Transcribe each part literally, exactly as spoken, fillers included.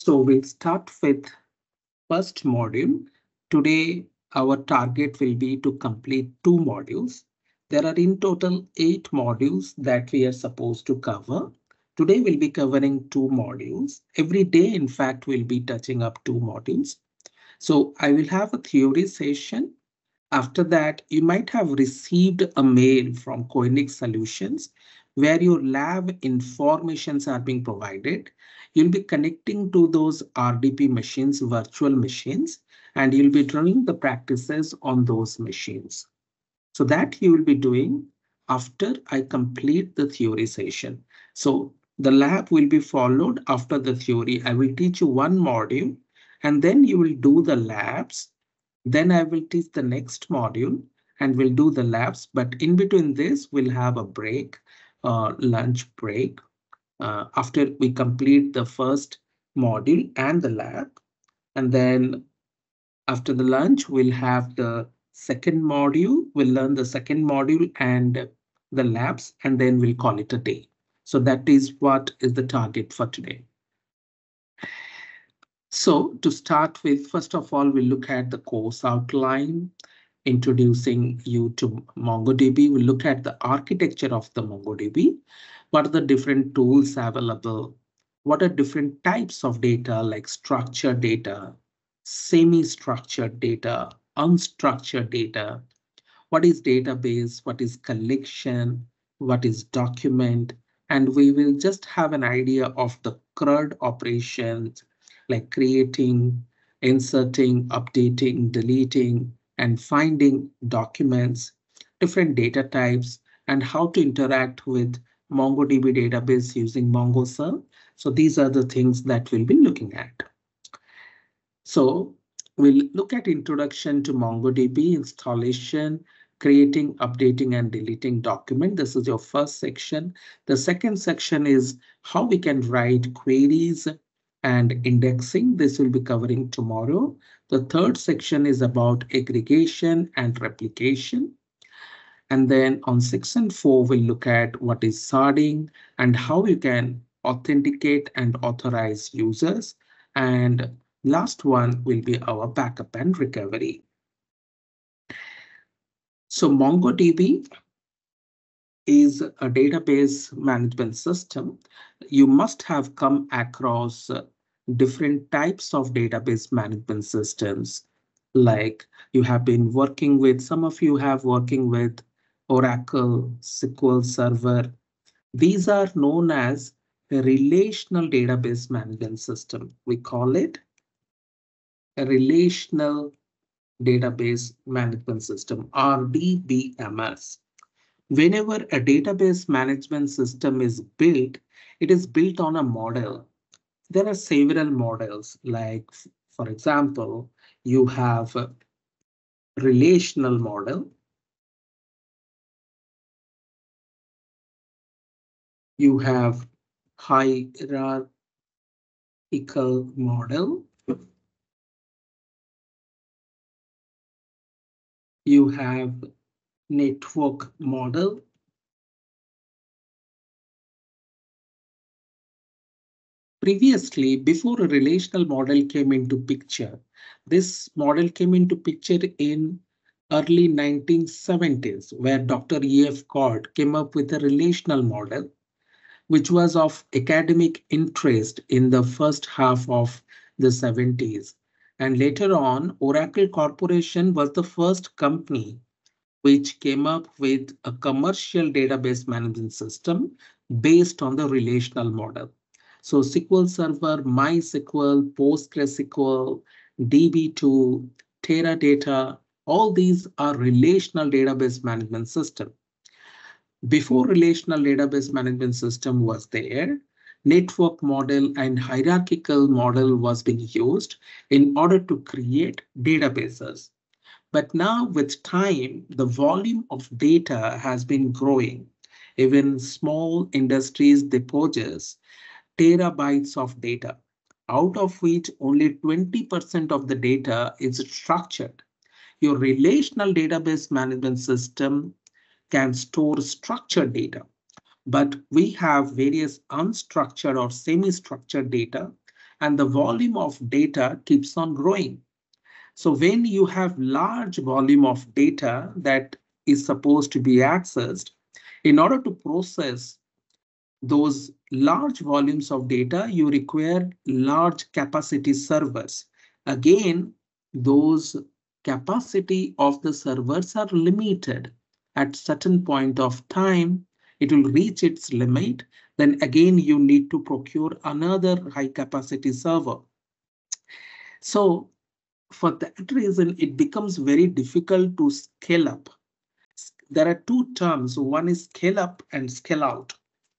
So we'll start with first module. Today, our target will be to complete two modules. There are in total eight modules that we are supposed to cover. Today, we'll be covering two modules. Every day, in fact, we'll be touching up two modules. So I will have a theory session. After that, you might have received a mail from Koenig Solutions where your lab informations are being provided. You'll be connecting to those R D P machines, virtual machines, and you'll be doing the practices on those machines. So that you will be doing after I complete the theory session. So the lab will be followed after the theory. I will teach you one module and then you will do the labs. Then I will teach the next module and we'll do the labs. But in between this, we'll have a break, uh, lunch break. Uh, after we complete the first module and the lab. And then after the lunch, we'll have the second module. We'll learn the second module and the labs, and then we'll call it a day. So that is what is the target for today. So to start with, first of all, we'll look at the course outline, introducing you to MongoDB. We'll look at the architecture of the MongoDB. What are the different tools available? What are different types of data like structured data, semi-structured data, unstructured data? What is database? What is collection? What is document? And we will just have an idea of the CRUD operations like creating, inserting, updating, deleting, and finding documents, different data types, and how to interact with MongoDB database using MongoServe. So these are the things that we'll be looking at. So we'll look at introduction to MongoDB, installation, creating, updating, and deleting document. This is your first section. The second section is how we can write queries and indexing. This will be covering tomorrow. The third section is about aggregation and replication. And then on section four, we'll look at what is sharding and how you can authenticate and authorize users. And last one will be our backup and recovery. So MongoDB is a database management system. You must have come across different types of database management systems. Like you have been working with, some of you have working with Oracle, S Q L Server. These are known as a relational database management system. We call it a relational database management system, R D B M S. Whenever a database management system is built, it is built on a model. There are several models, like, for example, you have a relational model. You have hierarchical model. You have network model. Previously, before a relational model came into picture, this model came into picture in early nineteen seventies, where Doctor E F Codd came up with a relational model, which was of academic interest in the first half of the seventies. And later on, Oracle Corporation was the first company which came up with a commercial database management system based on the relational model. So S Q L Server, MySQL, PostgreSQL, D B two, Teradata, all these are relational database management system. Before relational database management system was there, network model and hierarchical model was being used in order to create databases. But now with time, the volume of data has been growing. Even small industries depose terabytes of data, out of which only twenty percent of the data is structured. Your relational database management system can store structured data, but we have various unstructured or semi-structured data. and the volume of data keeps on growing. So when you have large volume of data that is supposed to be accessed, in order to process those large volumes of data, you require large capacity servers. Again, those capacity of the servers are limited. At certain point of time, it will reach its limit. Then again, you need to procure another high capacity server. So for that reason, it becomes very difficult to scale up. There are two terms. One is scale up and scale out.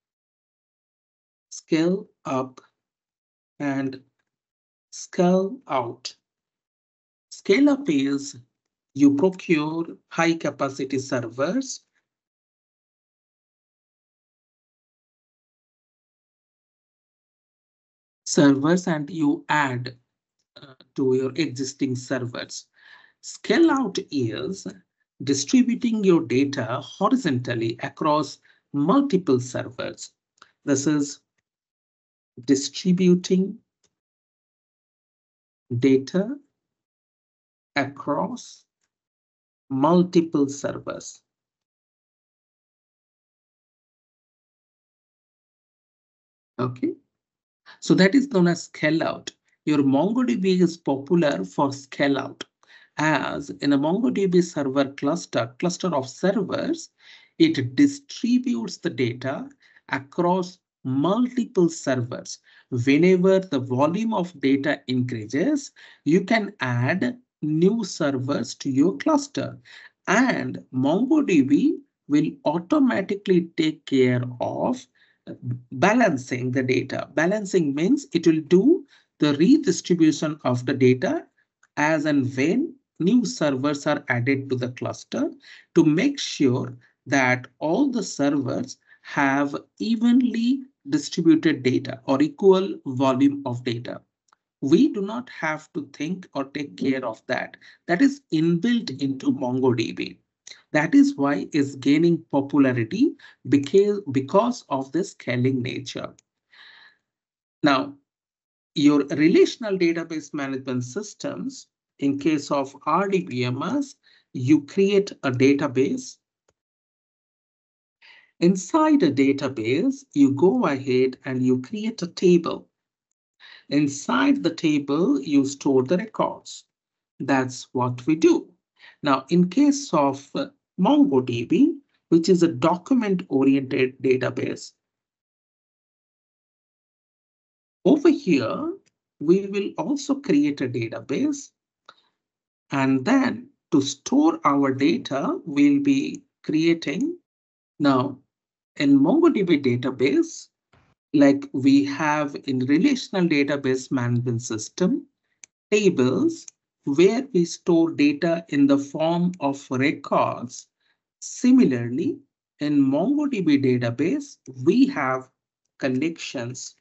Scale up and scale out. Scale up is you procure high capacity servers. Servers and you add uh, to your existing servers. Scale out is distributing your data horizontally across multiple servers. This is distributing data across multiple servers. Okay, so that is known as scale out. Your MongoDB is popular for scale out, as in a MongoDB server cluster, cluster of servers, it distributes the data across multiple servers. Whenever the volume of data increases, you can add new servers to your cluster, and MongoDB will automatically take care of balancing the data. Balancing means it will do the redistribution of the data as and when new servers are added to the cluster to make sure that all the servers have evenly distributed data or equal volume of data. We do not have to think or take care of that. That is inbuilt into MongoDB. That is why it's gaining popularity because, because of the scaling nature. Now, your relational database management systems, in case of R D B M S, you create a database. Inside a database, you go ahead and you create a table. Inside the table, you store the records. That's what we do. Now, in case of uh, MongoDB, which is a document-oriented database, over here, we will also create a database. And then to store our data, we'll be creating. Now, in MongoDB database, like we have in relational database management system, tables where we store data in the form of records. Similarly, in MongoDB database, we have collections.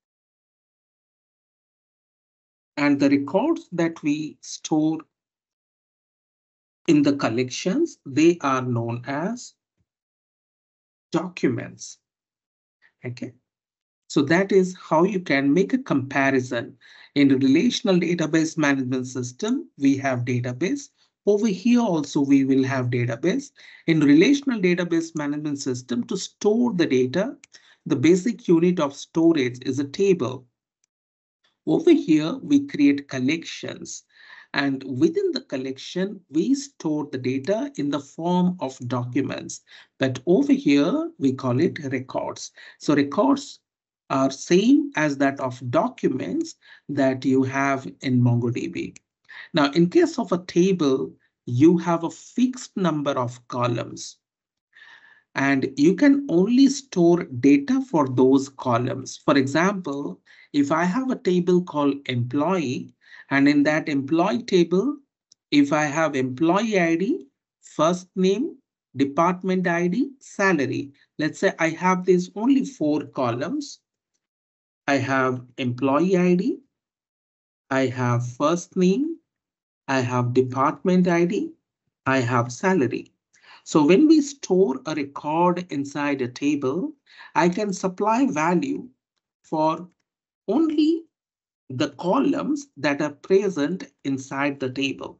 And the records that we store in the collections, they are known as documents. Okay. So that is how you can make a comparison. In the relational database management system, we have database. Over here also we will have database. In relational database management system, to store the data, the basic unit of storage is a table. Over here we create collections. And within the collection, we store the data in the form of documents. But over here, we call it records. So records are same as that of documents that you have in MongoDB. Now, in case of a table, you have a fixed number of columns. And you can only store data for those columns. For example, if I have a table called employee, and in that employee table, if I have employee I D, first name, department I D, salary. Let's say I have these only four columns. I have employee I D, I have first name, I have department I D, I have salary. So when we store a record inside a table, I can supply value for only the columns that are present inside the table.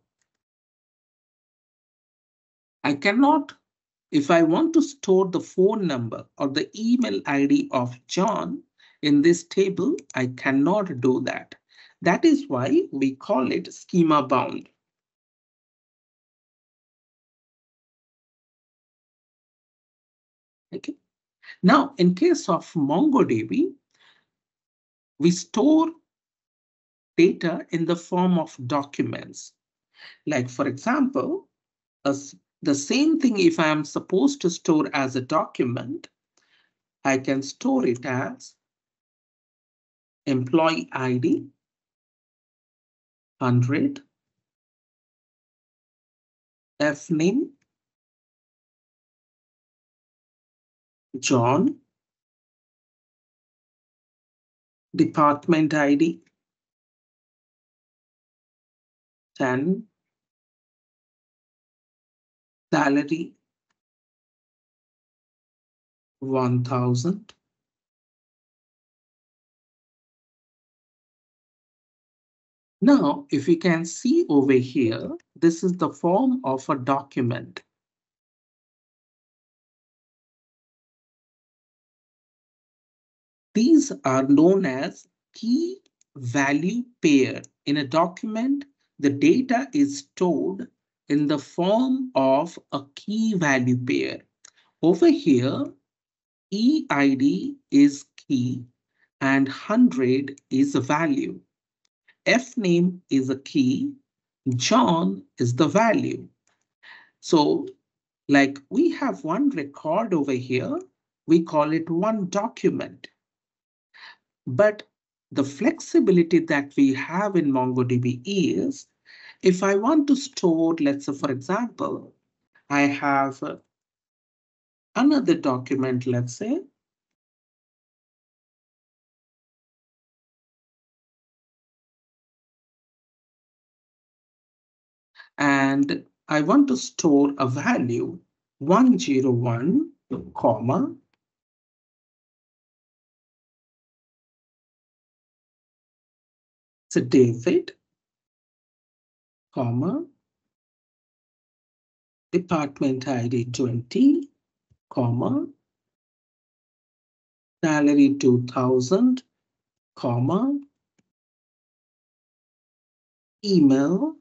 I cannot, if I want to store the phone number or the email I D of John in this table, I cannot do that. That is why we call it schema bound. Okay. Now, in case of MongoDB, we store data in the form of documents. Like, for example, as the same thing, if I am supposed to store as a document, I can store it as employee I D one hundred, F name John, department I D ten, salary one thousand. Now, if you can see over here, this is the form of a document. These are known as key value pair. In a document, the data is stored in the form of a key value pair. Over here, E I D is key and one hundred is a value. F name is a key, John is the value. So, like we have one record over here, we call it one document. But the flexibility that we have in MongoDB is, if I want to store, let's say, for example, I have another document, let's say, and I want to store a value one zero one, comma, so David, comma, department I D twenty, comma, salary two thousand, comma, email,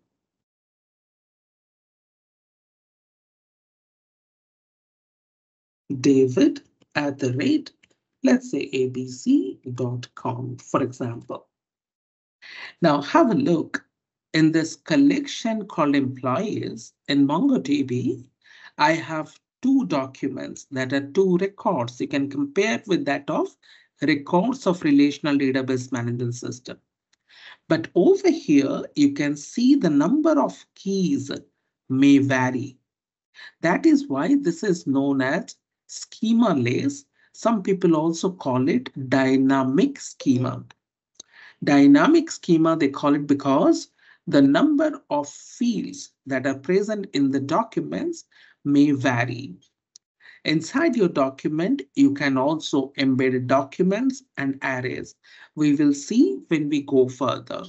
David at the rate, let's say A B C dot com, for example. Now have a look in this collection called employees in MongoDB. I have two documents that are two records. You can compare it with that of records of relational database management system. But over here, you can see the number of keys may vary. That is why this is known as schema-less. Some people also call it dynamic schema. Dynamic schema, they call it because the number of fields that are present in the documents may vary. Inside your document, you can also embed documents and arrays. We will see when we go further.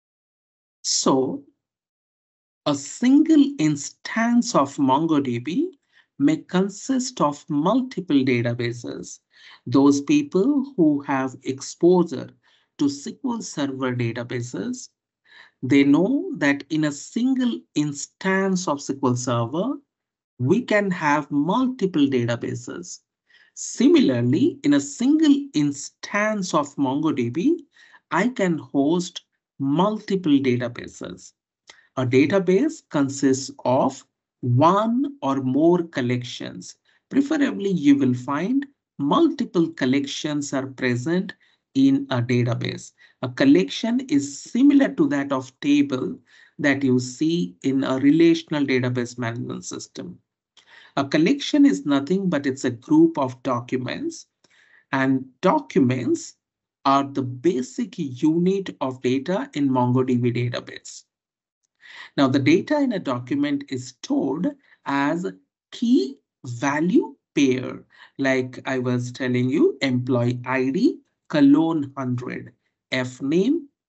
So, a single instance of MongoDB may consist of multiple databases. Those people who have exposure to S Q L Server databases, they know that in a single instance of S Q L Server, we can have multiple databases. Similarly, in a single instance of MongoDB, I can host multiple databases. A database consists of one or more collections. Preferably, you will find multiple collections are present in a database. A collection is similar to that of table that you see in a relational database management system. A collection is nothing but it's a group of documents, and documents are the basic unit of data in MongoDB database. Now, the data in a document is stored as key value pair, like I was telling you, employee I D, colon one hundred, F name,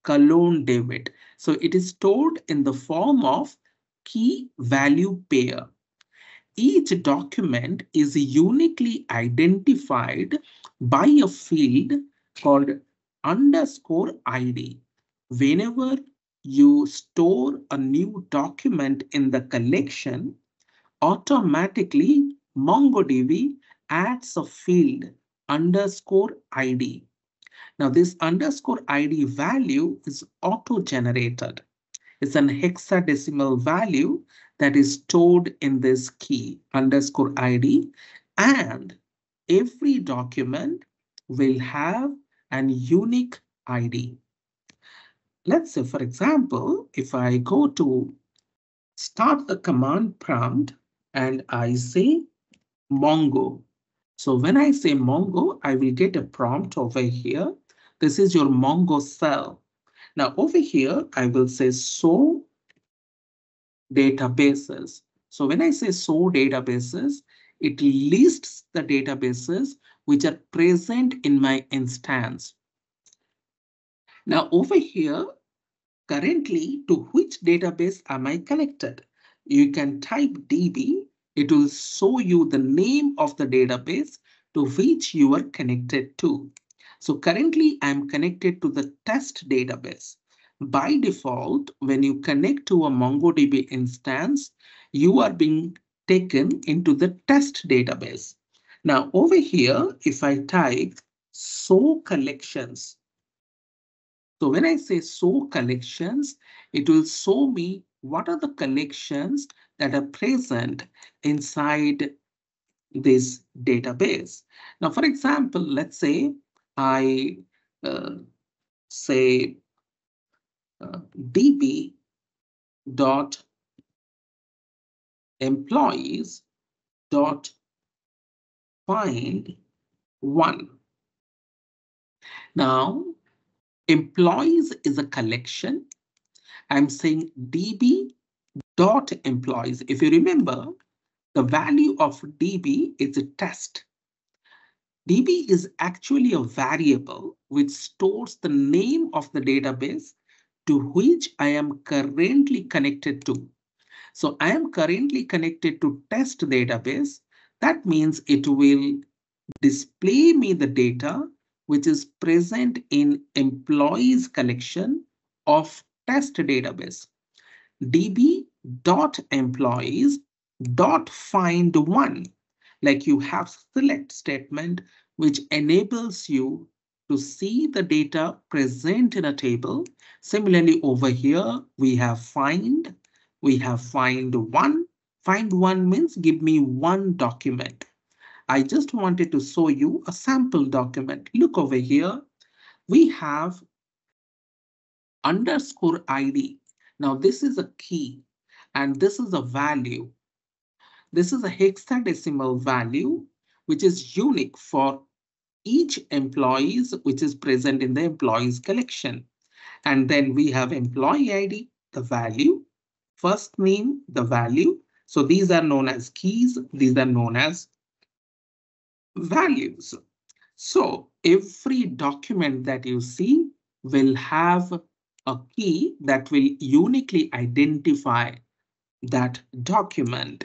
colon David. So it is stored in the form of key value pair. Each document is uniquely identified by a field called underscore I D. Whenever you store a new document in the collection, automatically MongoDB adds a field underscore I D. Now this underscore I D value is auto-generated. It's an hexadecimal value that is stored in this key underscore I D, and every document will have an unique I D. Let's say, for example, if I go to start the command prompt and I say Mongo. So when I say Mongo, I will get a prompt over here. This is your Mongo cell. Now over here, I will say show databases. So when I say show databases, it lists the databases which are present in my instance. Now over here, currently, to which database am I connected? You can type D B. It will show you the name of the database to which you are connected to. So currently, I'm connected to the test database. By default, when you connect to a MongoDB instance, you are being taken into the test database. Now over here, if I type show collections, so when I say show collections, it will show me what are the collections that are present inside this database. Now, for example, let's say I uh, say uh, db dot employees dot find one. Now, employees is a collection. I'm saying db dot employees. If you remember, the value of db is a test. db is actually a variable which stores the name of the database to which I am currently connected to. So I am currently connected to test database. That means it will display me the data which is present in employees collection of test database. db dot employees dot find one, like you have select statement which enables you to see the data present in a table. Similarly, over here we have find, we have find one. Find one means give me one document. I just wanted to show you a sample document. Look over here, we have underscore I D. Now this is a key and this is a value. This is a hexadecimal value which is unique for each employees which is present in the employees collection. And then we have employee I D, the value, first name, the value. So these are known as keys. These are known as values. So every document that you see will have a key that will uniquely identify that document.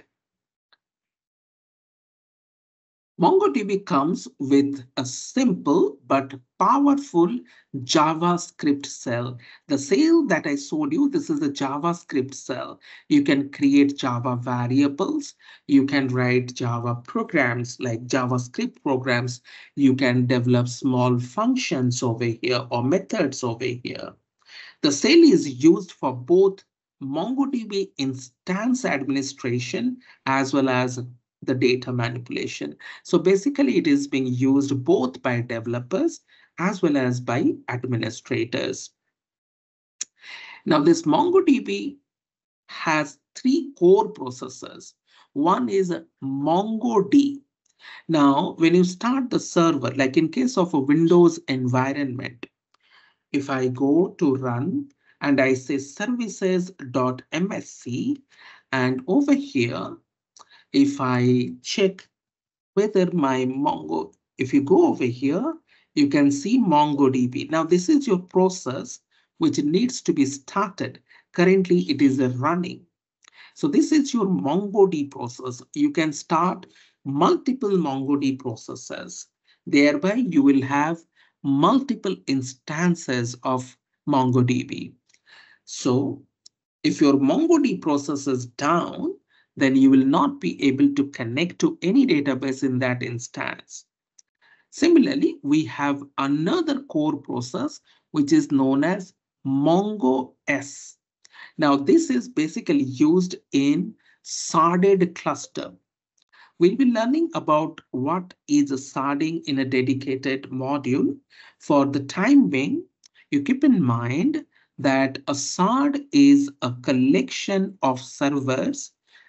MongoDB comes with a simple but powerful JavaScript cell. The cell that I showed you, this is a JavaScript cell. You can create Java variables. You can write Java programs like JavaScript programs. You can develop small functions over here or methods over here. The cell is used for both MongoDB instance administration as well as the data manipulation. So basically it is being used both by developers as well as by administrators. Now this MongoDB has three core processors. One is MongoD. Now when you start the server, like in case of a Windows environment, if I go to run and I say services.msc, and over here, if I check whether my Mongo, if you go over here, you can see MongoDB. Now this is your process which needs to be started. Currently, it is running. So this is your MongoDB process. You can start multiple MongoDB processes. Thereby, you will have multiple instances of MongoDB. So if your MongoDB process is down, then you will not be able to connect to any database in that instance. Similarly, we have another core process, which is known as MongoS. Now, this is basically used in sharded cluster. We'll be learning about what is a sharding in a dedicated module. For the time being, you keep in mind that a shard is a collection of servers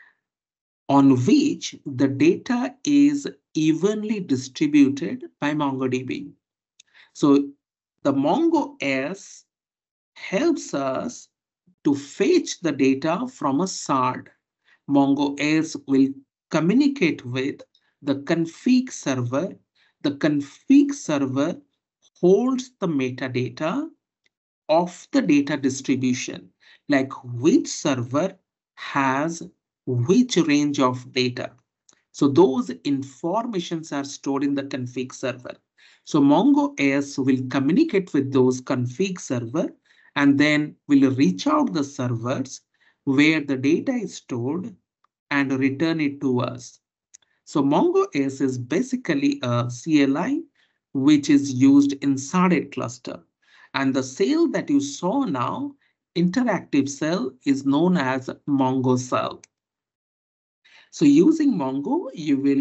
on which the data is evenly distributed by MongoDB. So the MongoS helps us to fetch the data from a shard. MongoS will communicate with the config server. The config server holds the metadata of the data distribution, like which server has which range of data. So those informations are stored in the config server. So MongoS will communicate with those config server and then will reach out the servers where the data is stored and return it to us. So MongoS is basically a C L I which is used in sharded cluster. And the cell that you saw now, interactive cell, is known as Mongo cell. So using Mongo, you will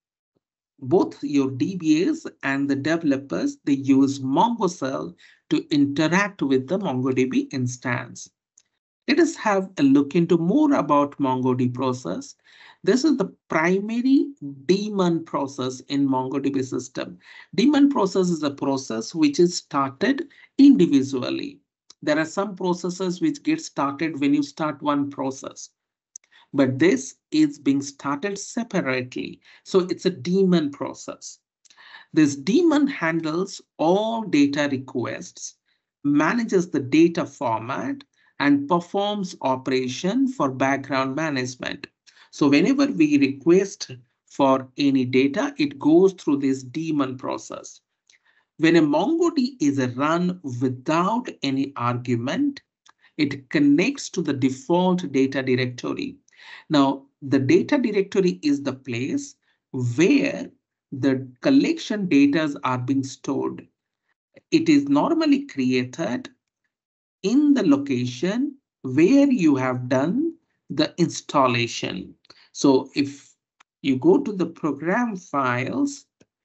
both your D B As and the developers, they use Mongo cell to interact with the MongoDB instance. Let us have a look into more about MongoDB process. This is the primary daemon process in MongoDB system. Daemon process is a process which is started individually. There are some processes which get started when you start one process, but this is being started separately. So it's a daemon process. This daemon handles all data requests, manages the data format, and performs operation for background management. So whenever we request for any data, it goes through this daemon process. When a MongoDB is run without any argument, it connects to the default data directory. Now, the data directory is the place where the collection data are being stored. It is normally created in the location where you have done the installation. So if you go to the program files,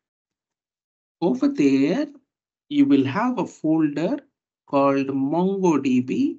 over there, you will have a folder called MongoDB.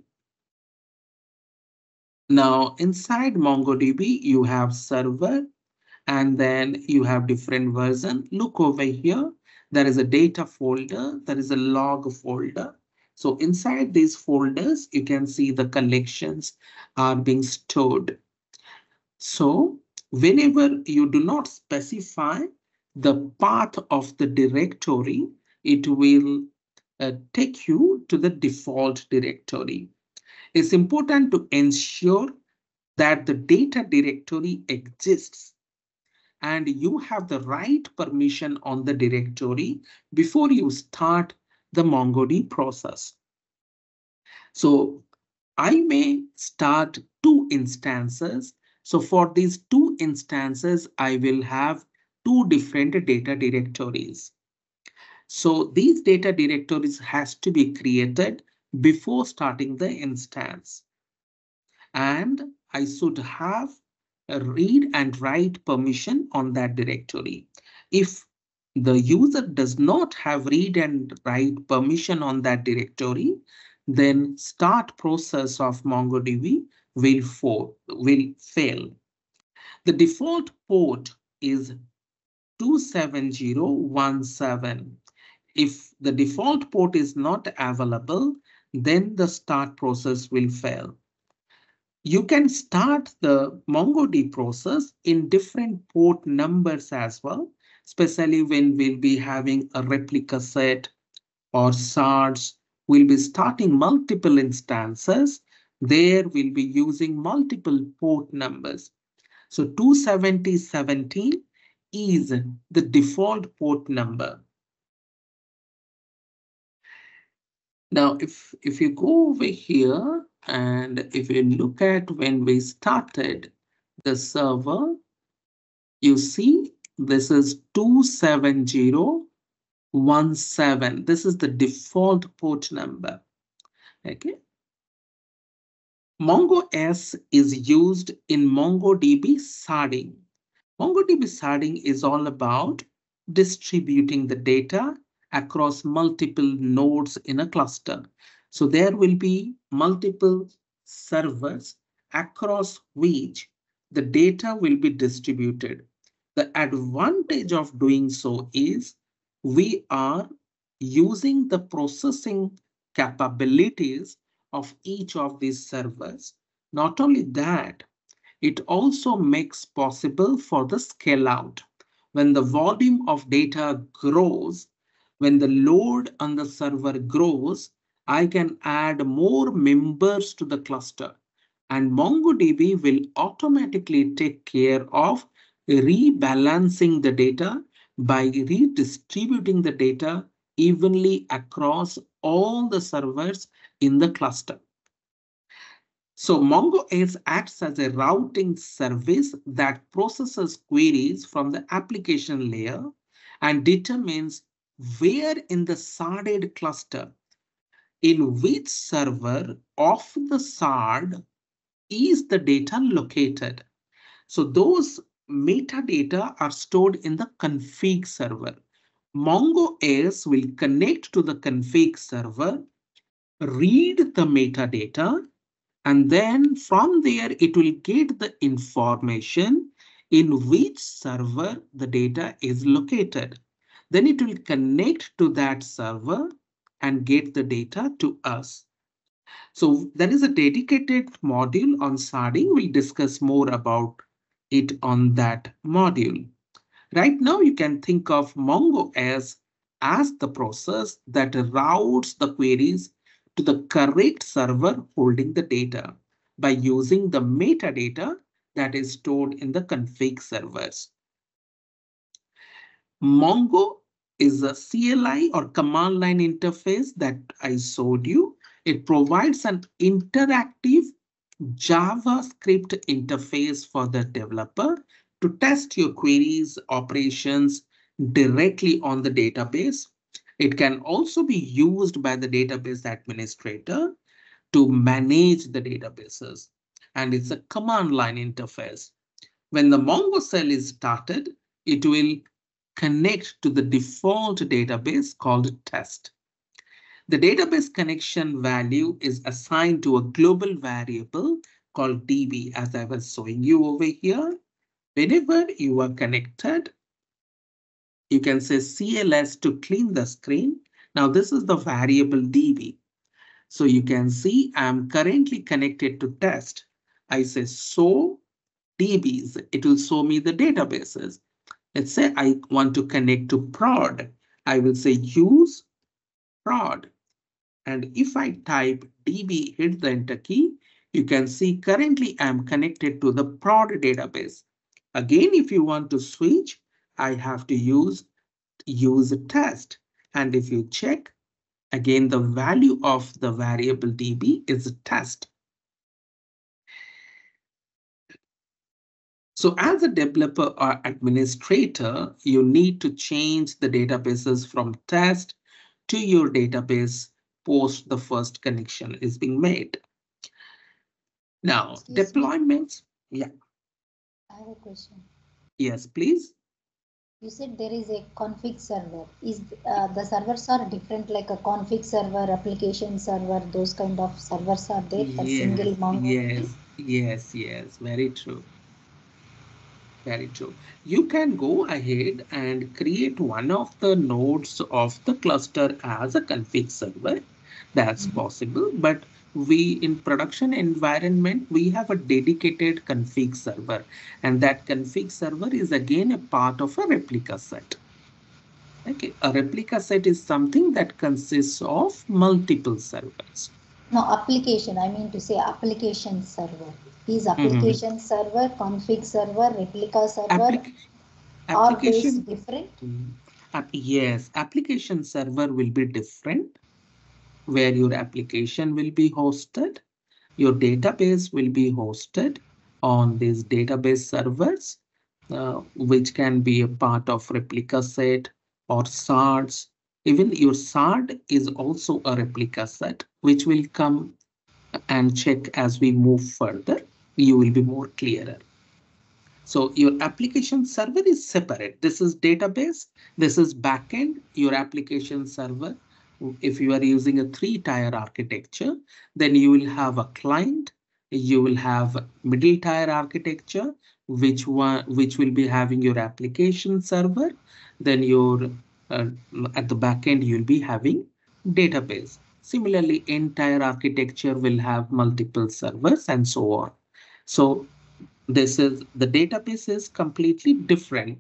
Now inside MongoDB, you have server and then you have different version. Look over here. There is a data folder. There is a log folder. So inside these folders, you can see the collections are being stored. So whenever you do not specify the path of the directory, it will uh, take you to the default directory. It's important to ensure that the data directory exists and you have the right permission on the directory before you start the MongoDB process. So I may start two instances. So for these two instances, I will have two different data directories. So these data directories has to be created before starting the instance. And I should have a read and write permission on that directory. If the user does not have read and write permission on that directory, then start process of MongoDB will, for, will fail. The default port is two seven zero one seven. If the default port is not available, then the start process will fail. You can start the MongoDB process in different port numbers as well, especially when we'll be having a replica set or shards we'll be starting multiple instances. There we'll be using multiple port numbers. So two seventy seventeen is the default port number. Now, if, if you go over here and if you look at when we started the server, you see this is two seven zero one seven. This is the default port number. Okay. MongoS is used in MongoDB sharding. MongoDB sharding is all about distributing the data across multiple nodes in a cluster. So there will be multiple servers across which the data will be distributed. The advantage of doing so is we are using the processing capabilities of each of these servers. Not only that, it also makes possible for the scale out. When the volume of data grows, when the load on the server grows, I can add more members to the cluster, and MongoDB will automatically take care of rebalancing the data by redistributing the data evenly across all the servers in the cluster. So MongoS acts as a routing service that processes queries from the application layer and determines where in the sharded cluster, in which server of the shard is the data located. So those metadata are stored in the config server. MongoS will connect to the config server, read the metadata, and then from there it will get the information in which server the data is located. Then it will connect to that server and get the data to us. So there is a dedicated module on sharding. We'll discuss more about it on that module. Right now, you can think of Mongo as, as the process that routes the queries to the correct server holding the data by using the metadata that is stored in the config servers. Mongo is a C L I or command line interface that I showed you. It provides an interactive JavaScript interface for the developer to test your queries operations directly on the database. It can also be used by the database administrator to manage the databases, and it's a command line interface. When the Mongo cell is started, it will connect to the default database called test. The database connection value is assigned to a global variable called D B, as I was showing you over here. Whenever you are connected, you can say C L S to clean the screen. Now this is the variable D B. So you can see I'm currently connected to test. I say show D Bs. It will show me the databases. Let's say I want to connect to prod. I will say use prod. And if I type D B, hit the enter key, you can see currently I'm connected to the prod database. Again, if you want to switch, I have to use use test. And if you check, again, the value of the variable D B is test. So as a developer or administrator, you need to change the databases from test to your database post the first connection is being made. Now, Excuse deployments. Me? Yeah. I have a question. Yes, please. You said there is a config server. Is uh, the servers are different, like a config server, application server, those kind of servers are there for yes, single MongoDB? Yes, yes, yes, very true. Very true. You can go ahead and create one of the nodes of the cluster as a config server. That's mm-hmm. possible, but we in production environment, we have a dedicated config server, and that config server is again a part of a replica set. Okay, a replica set is something that consists of multiple servers. No, application. I mean to say application server. Is Mhm. application server, config server, replica server, Applic are those application, different? mm, app- yes, application server will be different, where your application will be hosted. Your database will be hosted on these database servers, uh, which can be a part of replica set or shards. Even your shard is also a replica set, which will come and check as we move further. You will be more clearer. So your application server is separate. This is database. This is backend, your application server. If you are using a three-tier architecture, then you will have a client, you will have middle tier architecture, which one which will be having your application server. Then your uh, at the backend, you'll be having database. Similarly, entire architecture will have multiple servers and so on. So this is the database is completely different.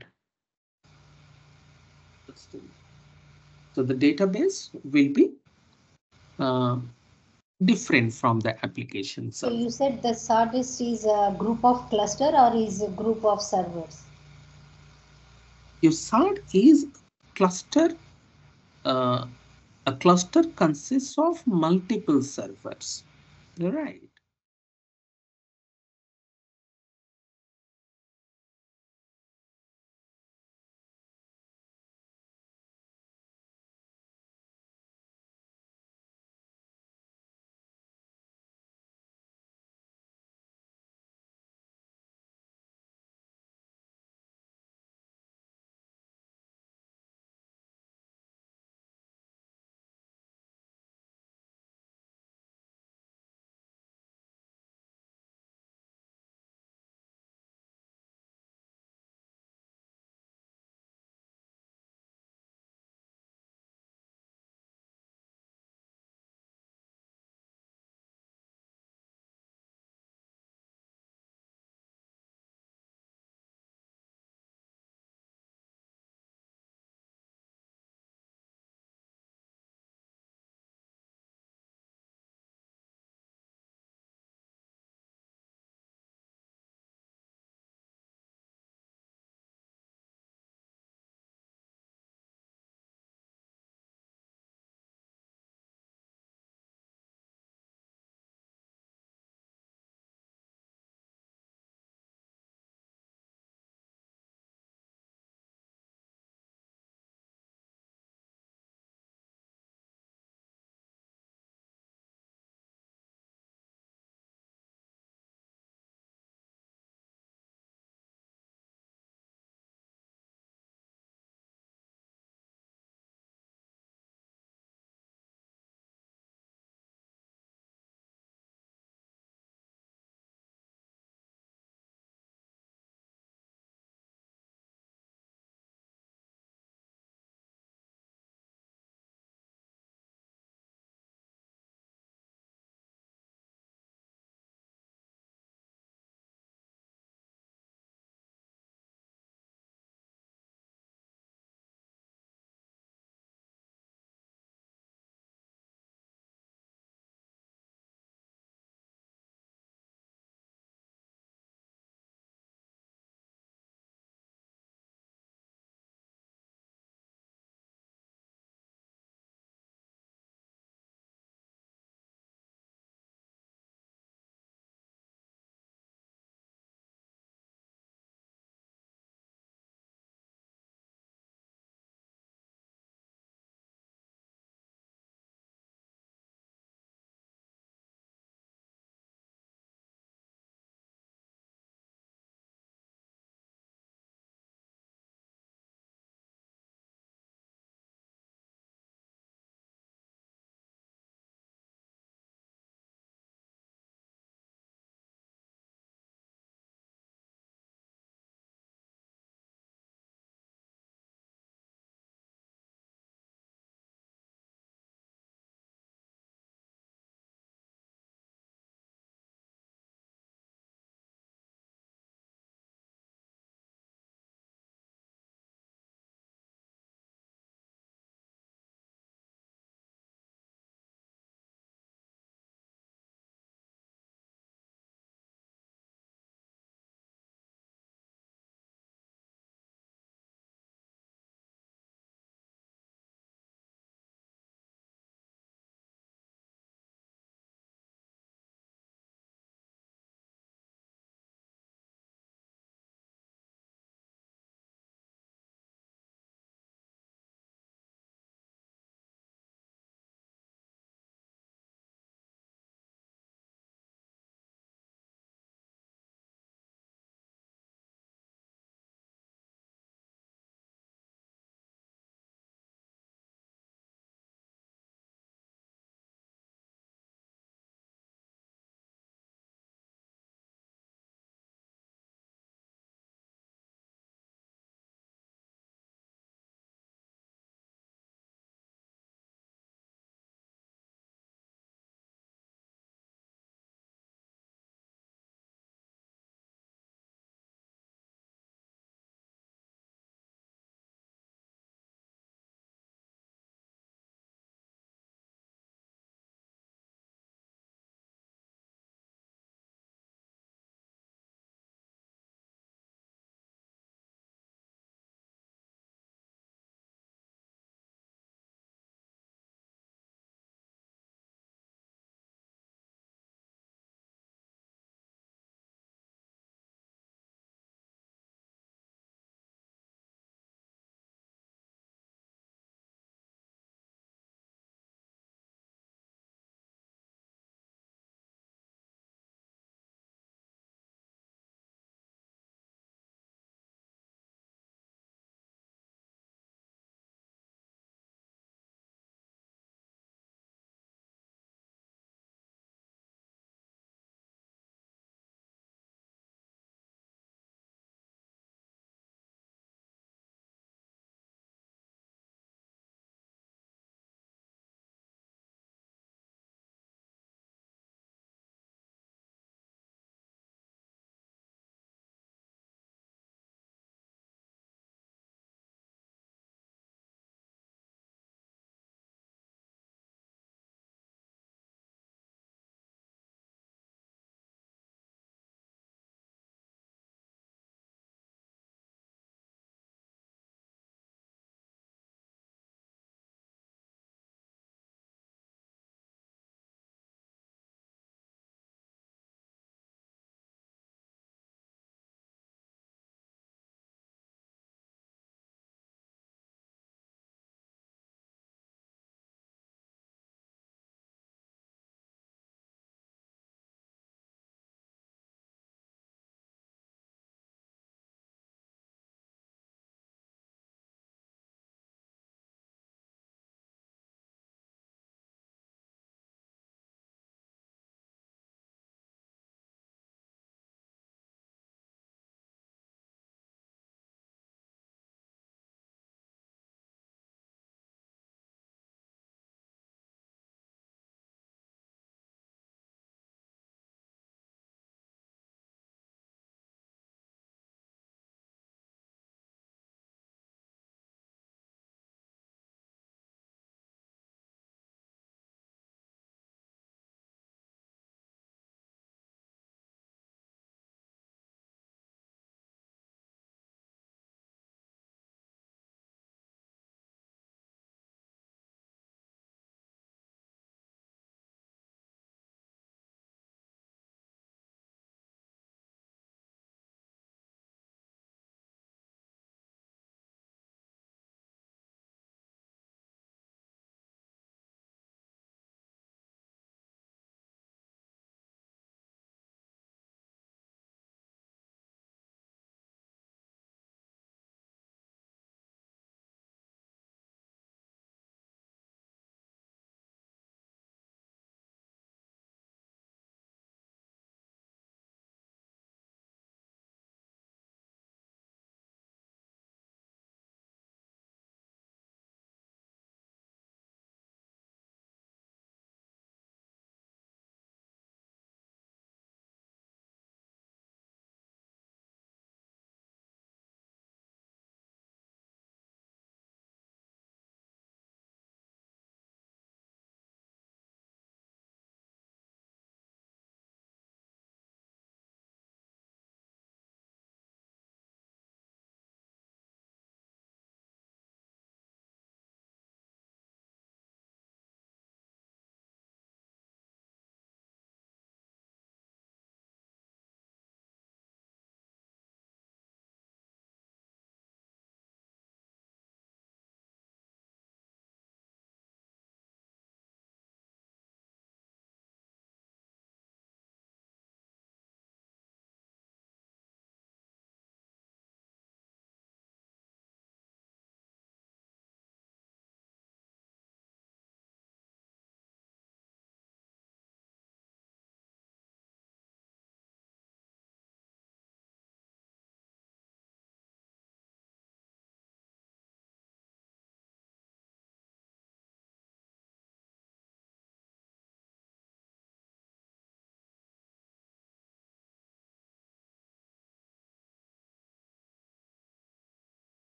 So the database will be uh, different from the application So server. you said the Sardist is a group of cluster or is a group of servers? Your shard is cluster. Uh, a cluster consists of multiple servers. Right.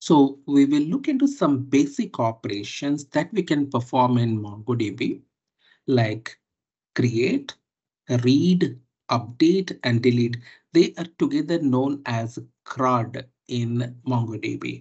So we will look into some basic operations that we can perform in MongoDB, like create, read, update, and delete. They are together known as C R U D in MongoDB.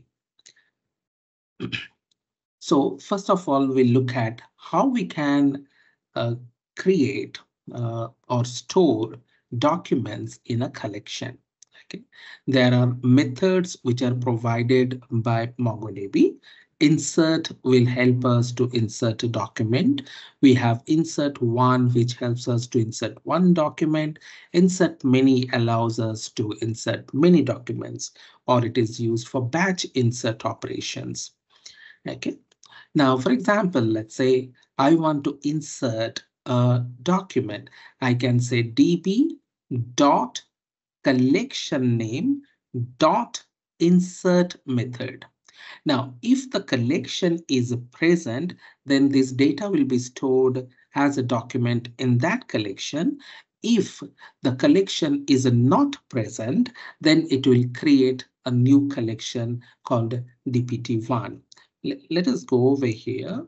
So first of all, we look at how we can uh, create uh, or store documents in a collection. Okay. There are methods which are provided by MongoDB. Insert will help us to insert a document. We have insert one, which helps us to insert one document. Insert many allows us to insert many documents, or it is used for batch insert operations. Okay. Now, for example, let's say I want to insert a document. I can say db dot collection name dot insert method. Now, if the collection is present, then this data will be stored as a document in that collection. If the collection is not present, then it will create a new collection called D P T one. Let us go over here.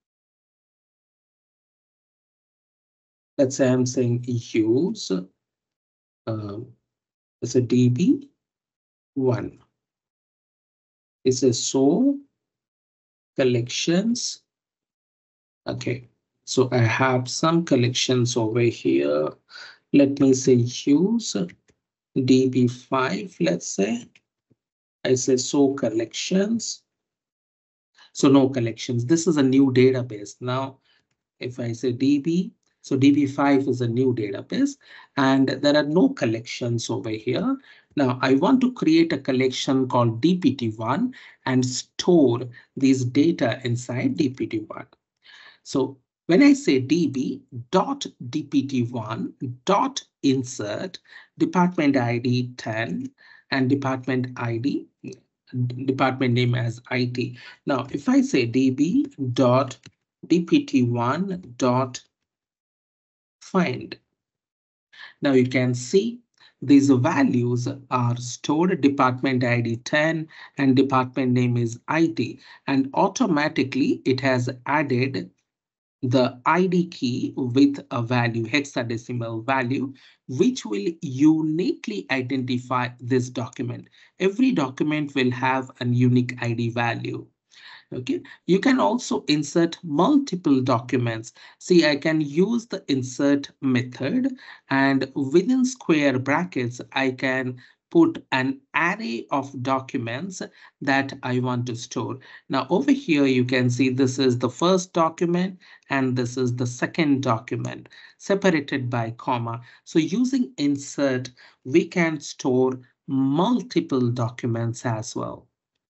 Let's say I'm saying use uh, as a D B one. It says so collections. Okay, so I have some collections over here. Let me say use D B five, let's say. I say so collections. So no collections. This is a new database. Now, if I say D B, so D B five is a new database and there are no collections over here. Now I want to create a collection called D P T one and store these data inside D P T one. So when I say db dot D P T one dot insert department I D ten and department I D, department name as I T. Now, if I say db dot D P T one dot find, now you can see these values are stored. Department I D ten and department name is I T, and automatically it has added the I D key with a value, hexadecimal value, which will uniquely identify this document. Every document will have a unique I D value. Okay, you can also insert multiple documents. See, I can use the insert method and within square brackets, I can put an array of documents that I want to store. Now over here, you can see this is the first document and this is the second document separated by comma. So using insert, we can store multiple documents as well.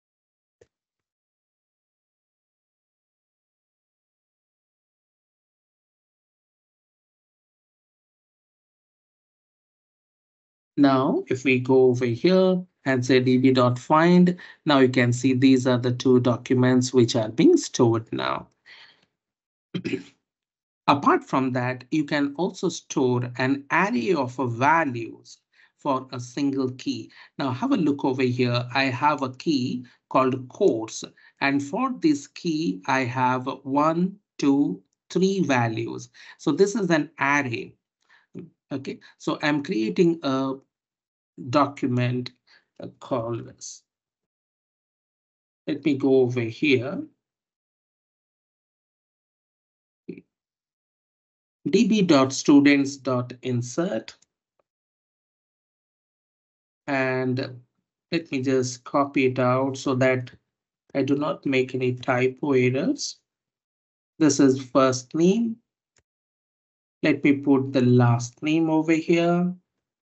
Now, if we go over here and say db.find, now you can see these are the two documents which are being stored now. Apart from that, you can also store an array of values for a single key. Now have a look over here. I have a key called course, and for this key, I have one, two, three values. So this is an array. Okay, so I'm creating a document uh, called this. Let me go over here. db.students.insert. And let me just copy it out so that I do not make any typo errors. This is first name. Let me put the last name over here.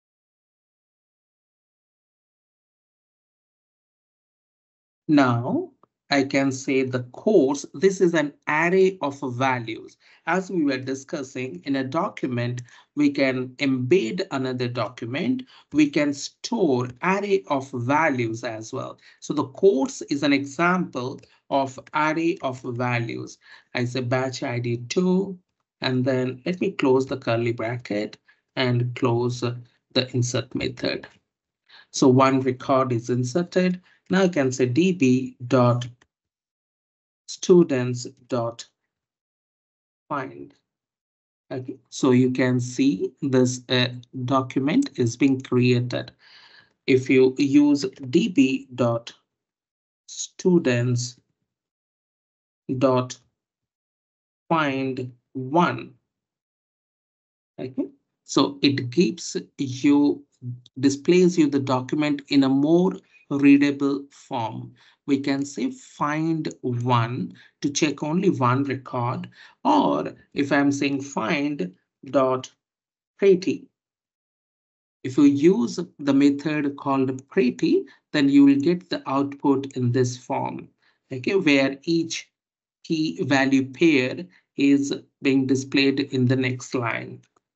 Now I can say the course. This is an array of values. As we were discussing in a document, we can embed another document. We can store array of values as well. So the course is an example of array of values. I say batch I D two, and then let me close the curly bracket and close the insert method. So one record is inserted. Now I can say db dot students dot find. Okay, so you can see this uh, document is being created. If you use db dot students dot find one, okay, so it gives you, displays you the document in a more readable form. We can say find one to check only one record, or if I'm saying find dot pretty, if you use the method called pretty, then you will get the output in this form, okay, where each key value pair is being displayed in the next line.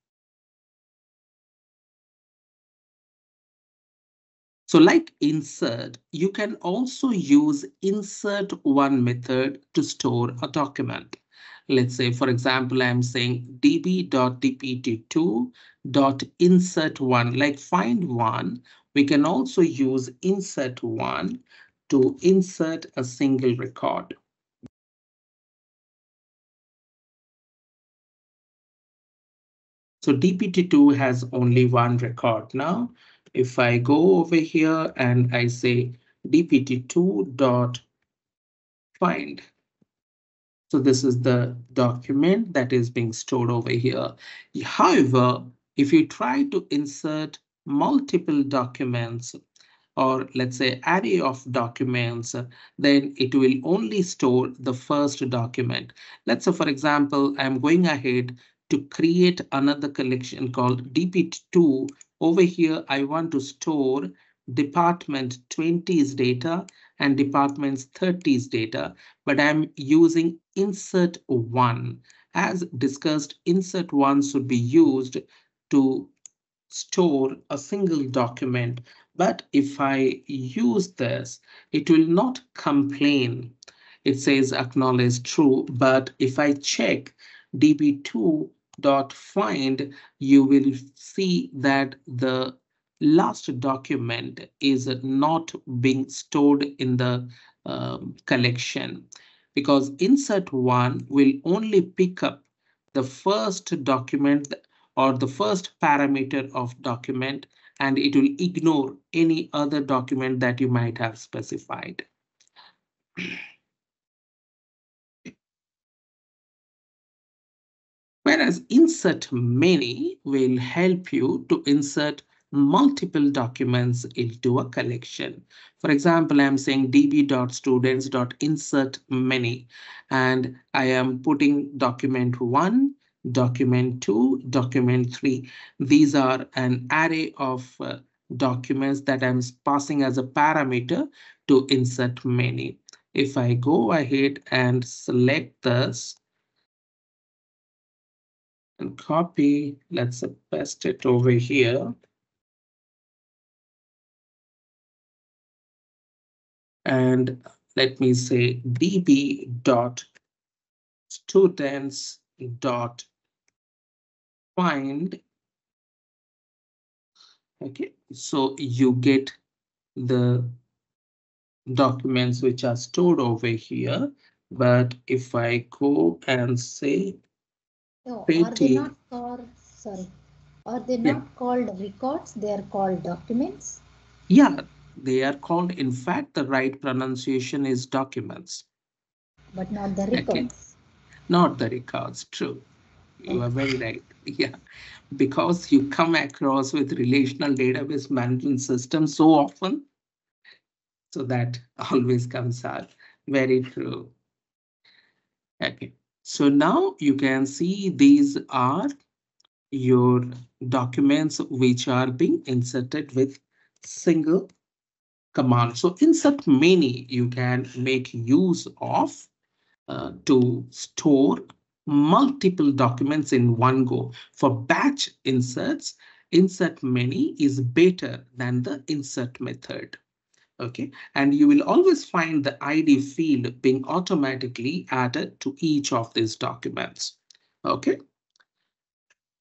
So like insert, you can also use insert one method to store a document. Let's say, for example, I'm saying db dot d p t two dot insert one, like find one. We can also use insert one to insert a single record. So D P T two has only one record now. If I go over here and I say D P T two dot find. So this is the document that is being stored over here. However, if you try to insert multiple documents, or let's say array of documents, then it will only store the first document. Let's say, for example, I'm going ahead to create another collection called D P T two. Over here, I want to store department twenty's data and departments thirty's data, but I'm using insert one. As discussed, insert one should be used to store a single document. But if I use this, it will not complain. It says acknowledge true. But if I check d b two dot find, you will see that the last document is not being stored in the um, collection, because insert one will only pick up the first document or the first parameter of document, and it will ignore any other document that you might have specified. Whereas insert many will help you to insert multiple documents into a collection. For example, I'm saying db.students.insert many, and I am putting document one, document two, document three. These are an array of uh, documents that I'm passing as a parameter to insert many. If I go ahead and select this, and copy, let's paste it over here. And let me say db dot students dot find. Okay, so you get the documents which are stored over here. But if I go and say, No, are they pretty, not called, sorry, are they yeah, not called records? They are called documents, yeah, they are called, in fact, the right pronunciation is documents. but not the Okay, records. not the records, true. You are Okay. very right. Yeah, because you come across with relational database management systems so often, so that always comes out. Very true. Okay, so now you can see these are your documents which are being inserted with single command. So insert many you can make use of uh, to store multiple documents in one go. For batch inserts, insert many is better than the insert method. Okay, and you will always find the I D field being automatically added to each of these documents. Okay,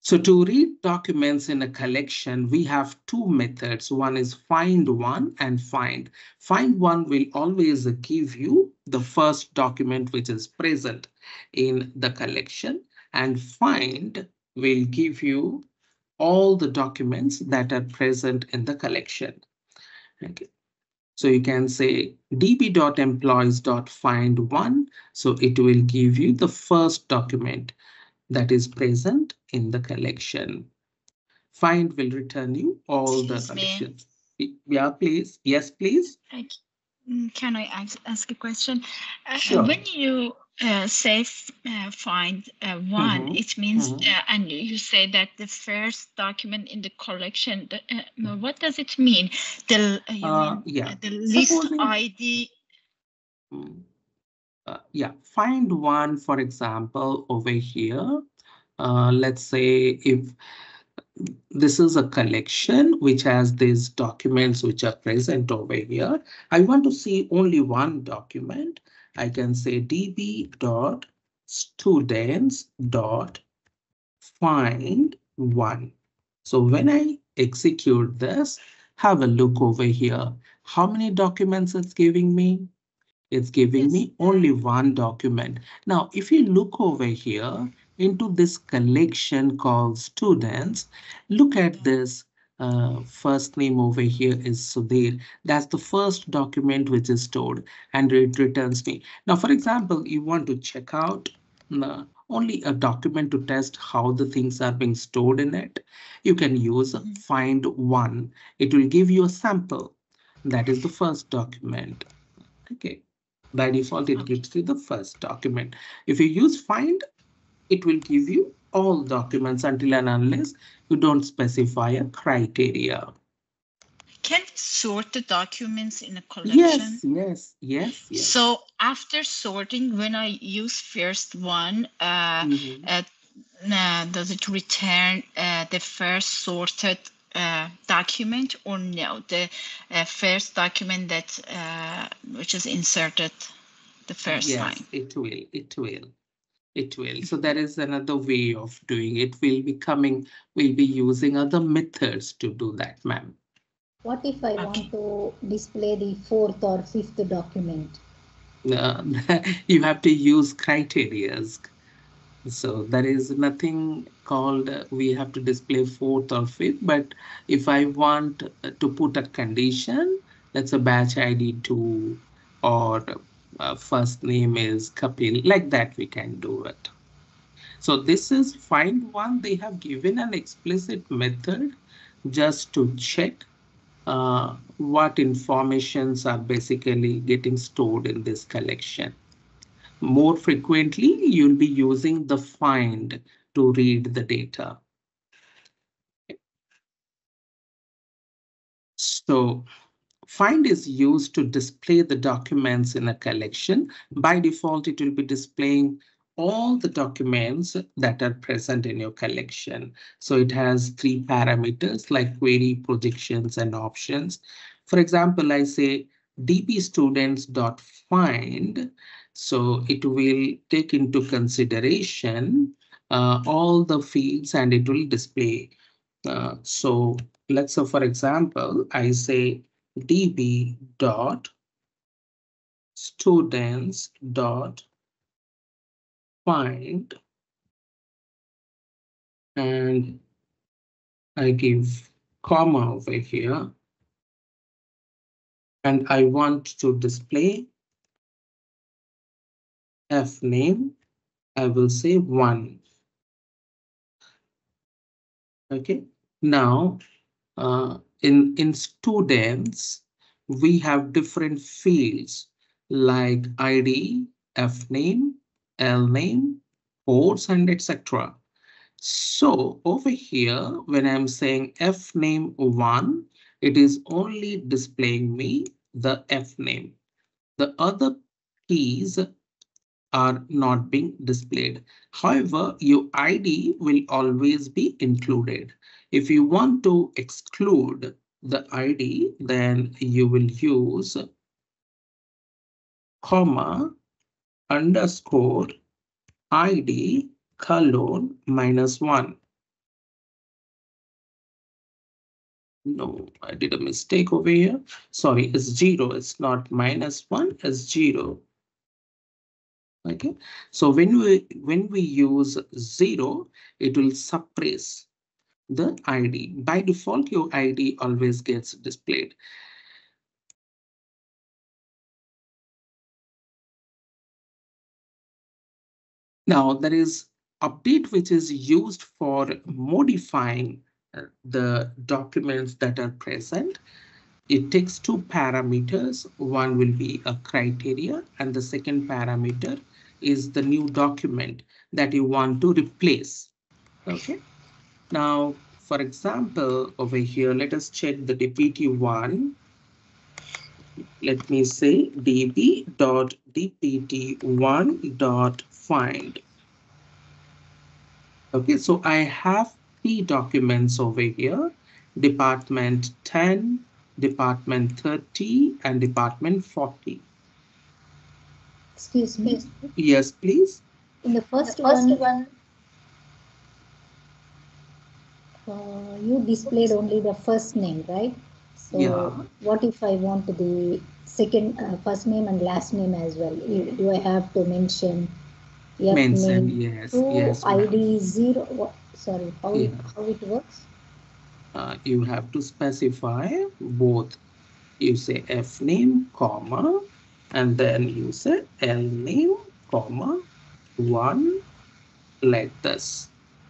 So to read documents in a collection, we have two methods. One is find one and find. Find one will always give you the first document which is present in the collection, and find will give you all the documents that are present in the collection. Okay. So you can say db.employees.find one. So it will give you the first document that is present in the collection. Find will return you all the Excuse me. collections. Yeah, please. Yes, please. I c- mm, Can I ask, ask a question? Uh, Sure. when you uh, say f- uh, find uh, one, Mhm, it means, mhm. uh, and you say that the first document in the collection, the, uh, what does it mean? The, uh, you Uh, mean yeah. uh, the list Supposing, I D? mm, uh, yeah, find one, for example, over here. Uh, let's say if this is a collection which has these documents which are present over here. I want to see only one document. I can say db.students.find one. So when I execute this, have a look over here. How many documents it's giving me? It's giving Yes. me only one document. Now, if you look over here into this collection called students, look at this uh, first name over here is Sudhir. That's the first document which is stored and it returns me. Now, for example, you want to check out uh, only a document to test how the things are being stored in it. You can use Mhm. find one. It will give you a sample. That is the first document. Okay. By default, it Okay. gives you the first document. If you use find, it will give you all documents until and unless you don't specify a criteria. Can we sort the documents in a Yes, collection? yes, yes, yes. So after sorting, when I use first one, uh, Mhm. uh, uh, does it return uh, the first sorted uh, document or no? The uh, first document that uh, which is inserted the first Yes, time. it will, it will, it will. So there is another way of doing it. We'll be coming, we'll be using other methods to do that, ma'am. What if I Okay. want to display the fourth or fifth document? Uh, you have to use criterias. So there is nothing called uh, we have to display fourth or fifth, but if I want uh, to put a condition, let's a batch I D two or uh, first name is Kapil, like that we can do it. So this is find one. They have given an explicit method just to check uh, what informations are basically getting stored in this collection. More frequently, you'll be using the find to read the data. So find is used to display the documents in a collection. By default, it will be displaying all the documents that are present in your collection. So it has three parameters like query, projections, and options. For example, I say dbstudents.find. So it will take into consideration uh, all the fields and it will display. Uh, so let's say, for example, I say db dot students dot find and I give comma over here and I want to display f name. I will say one. Okay. Now uh, in in students we have different fields like I D, f name, l name, course, and et cetera. So over here, when I'm saying f name one, it is only displaying me the f name. The other keys are not being displayed. However, your I D will always be included. If you want to exclude the I D, then you will use comma underscore I D colon minus one. No, I did a mistake over here. Sorry, it's zero. It's not minus one, it's zero. Okay, so when we when we use zero, it will suppress the I D. By default, your I D always gets displayed. Now there is update which is used for modifying uh, the documents that are present. It takes two parameters. One will be a criteria and the second parameter is the new document that you want to replace. Okay. Now, for example, over here, let us check the D P T one. Let me say db dot d p t one dot find. Okay, so I have three documents over here, department ten, department thirty, and department forty. Excuse me. Yes, please. In the first, the first one, one uh, you displayed only the first name, right? So yeah. What if I want the second, uh, first name and last name as well? Do I have to mention F Mention, name yes, two, yes. I D zero? What, sorry, how, yeah. it, how it works? Uh, you have to specify both. You say F name, comma, and then you say L name, comma, one, like this.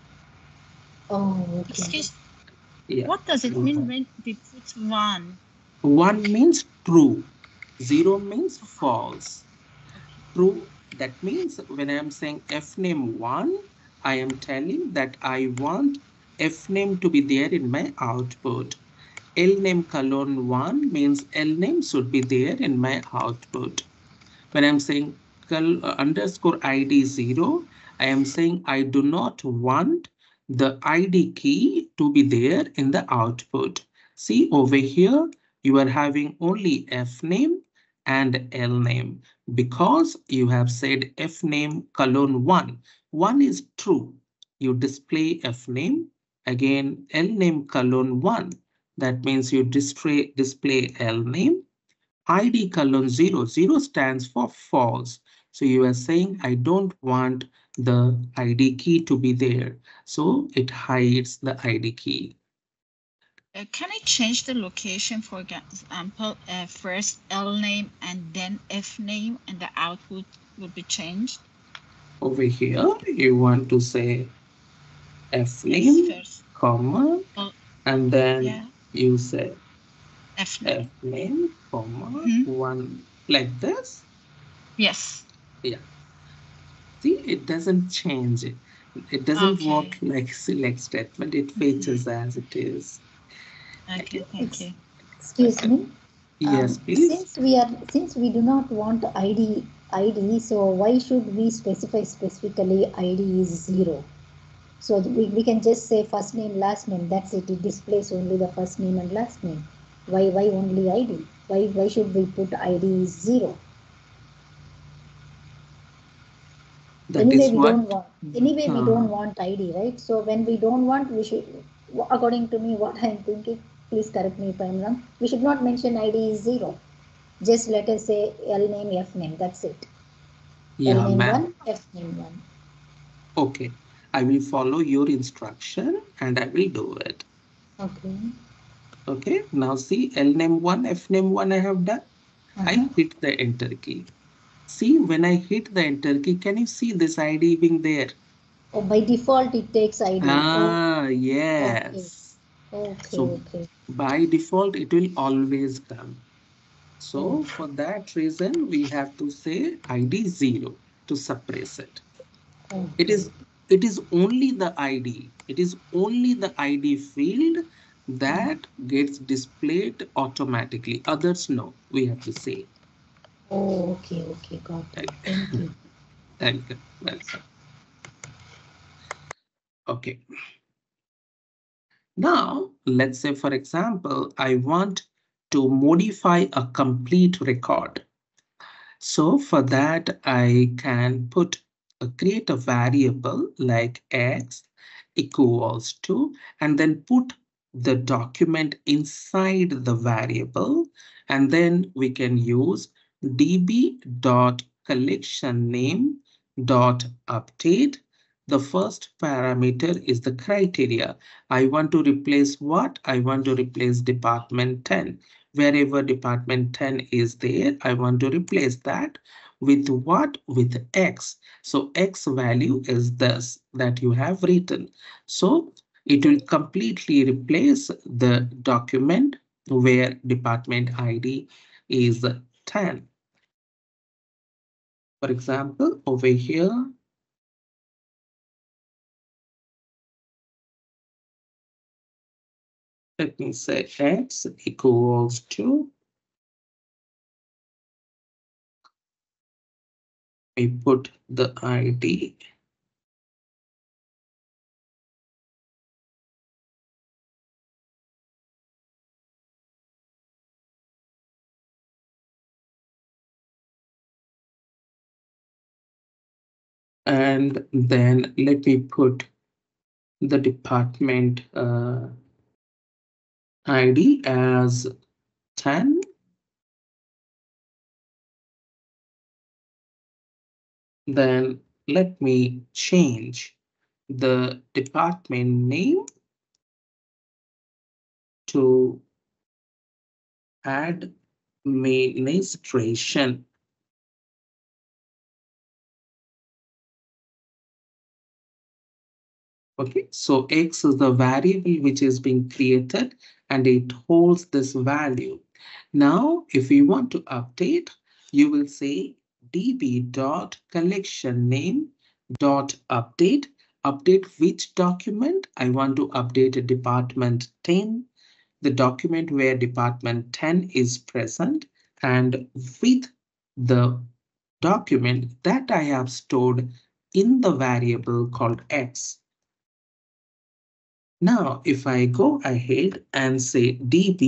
Oh, okay. Excuse, yeah. What does it mean when we put one? One means true. Zero means false. True, that means when I am saying F name one, I am telling that I want F name to be there in my output. L name colon one means L name should be there in my output. When I'm saying col uh, underscore I D zero, I am saying I do not want the I D key to be there in the output. See over here, you are having only F name and L name because you have said F name colon one. One is true. You display F name. Again, L name colon one. That means you display, display L name. I D colon zero, zero stands for false. So you are saying I don't want the I D key to be there. So it hides the I D key. Uh, can I change the location, for example, uh, first L name and then F name, and the output will be changed? Over here, you want to say F name, yes, comma, oh, and then yeah. you say F name, F name comma, mm-hmm. one, like this. Yes. Yeah. See, it doesn't change it. It doesn't okay. work like select statement. It fetches mm-hmm. as it is. Okay, thank you. Excuse me. Yes, um, please. Since we are, since we do not want I D, I D, so why should we specify specifically I D is zero? So we, we can just say first name, last name. That's it. It displays only the first name and last name. Why why only I D? Why why should we put I D is zero? That anyway, we what? don't want. Anyway, uh, we don't want I D, right? So when we don't want, we should. According to me, what I'm thinking. Please correct me if I'm wrong. We should not mention I D is zero. Just let us say L name, F name. That's it. Yeah, L name one, F name one. Okay. I will follow your instruction and I will do it. Okay. Okay. Now see L name one, F name one I have done. Uh-huh. I hit the enter key. See, when I hit the enter key, can you see this I D being there? Oh, by default, it takes I D. Ah, oh. Yes. Okay. Okay, so okay. By default, it will always come. So okay. For that reason, we have to say I D zero to suppress it. Okay. It is it is only the I D. It is only the I D field that mm. gets displayed automatically. Others, no. We have to say. Oh, okay, okay, got it. Thank you. Thank you. Welcome. Okay. Now, let's say, for example, I want to modify a complete record. So for that, I can put uh, create a variable like x equals to, and then put the document inside the variable, and then we can use db.collectionName.update. The first parameter is the criteria. I want to replace what? I want to replace department ten. Wherever department ten is there, I want to replace that with what? With X. So X value is this that you have written. So it will completely replace the document where department I D is ten. For example, over here, let me say X equals to, we put the I D. And then let me put the department uh, I D as ten. Then let me change the department name to administration. Okay, so X is the variable which is being created and it holds this value. Now, if you want to update, you will say db.collectionName.update. Update which document? I want to update department ten, the document where department ten is present, and with the document that I have stored in the variable called X. Now, if I go ahead and say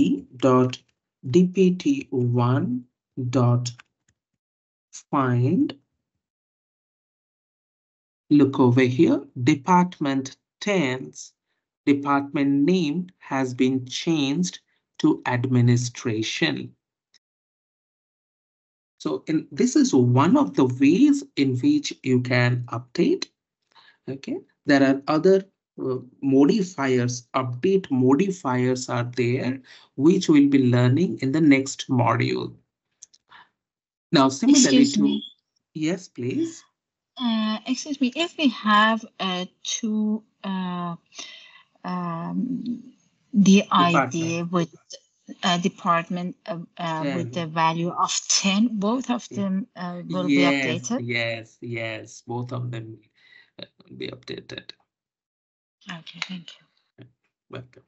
db.dpt1.find, look over here, department ten's department name has been changed to administration. So in, this is one of the ways in which you can update. Okay, there are other uh, modifiers, update modifiers are there, which we'll be learning in the next module. Now, similarly Excuse to, me. Yes, please. Uh, excuse me, if we have uh, two uh, um, the I D with a department uh, uh, with the value of ten, both of them uh, will yes, be updated? Yes, yes, both of them will be updated. Okay, thank you. Welcome.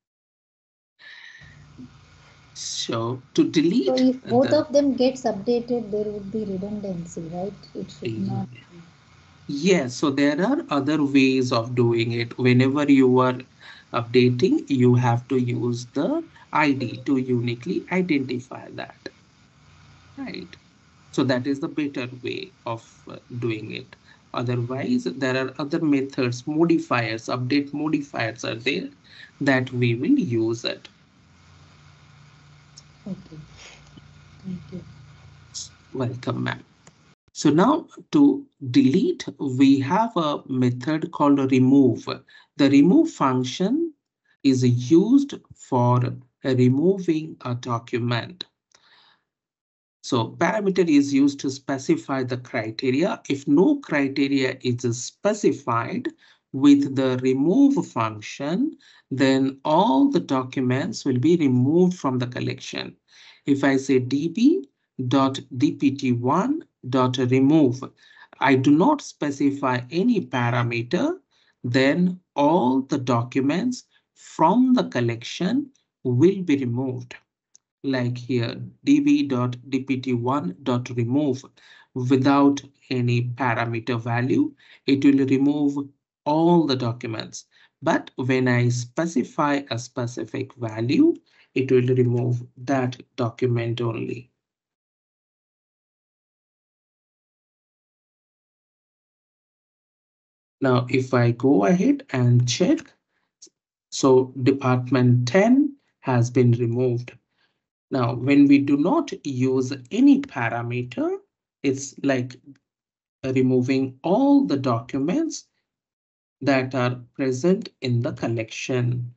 So to delete. So if both the, of them gets updated, there would be redundancy, right? It should not. Yes, so there are other ways of doing it. Whenever you are updating, you have to use the I D to uniquely identify that. Right. So that is the better way of uh, doing it. Otherwise, there are other methods, modifiers, update modifiers are there that we will use it. Okay. Thank you. Welcome, ma'am. So now to delete, we have a method called remove. The remove function is used for removing a document. So parameter is used to specify the criteria. If no criteria is specified with the remove function, then all the documents will be removed from the collection. If I say db.dpt1.remove, I do not specify any parameter, then all the documents from the collection will be removed. Like here, db.dpt1.remove without any parameter value, it will remove all the documents. But when I specify a specific value, it will remove that document only. Now, if I go ahead and check, So department ten has been removed. Now, when we do not use any parameter, it's like removing all the documents that are present in the collection.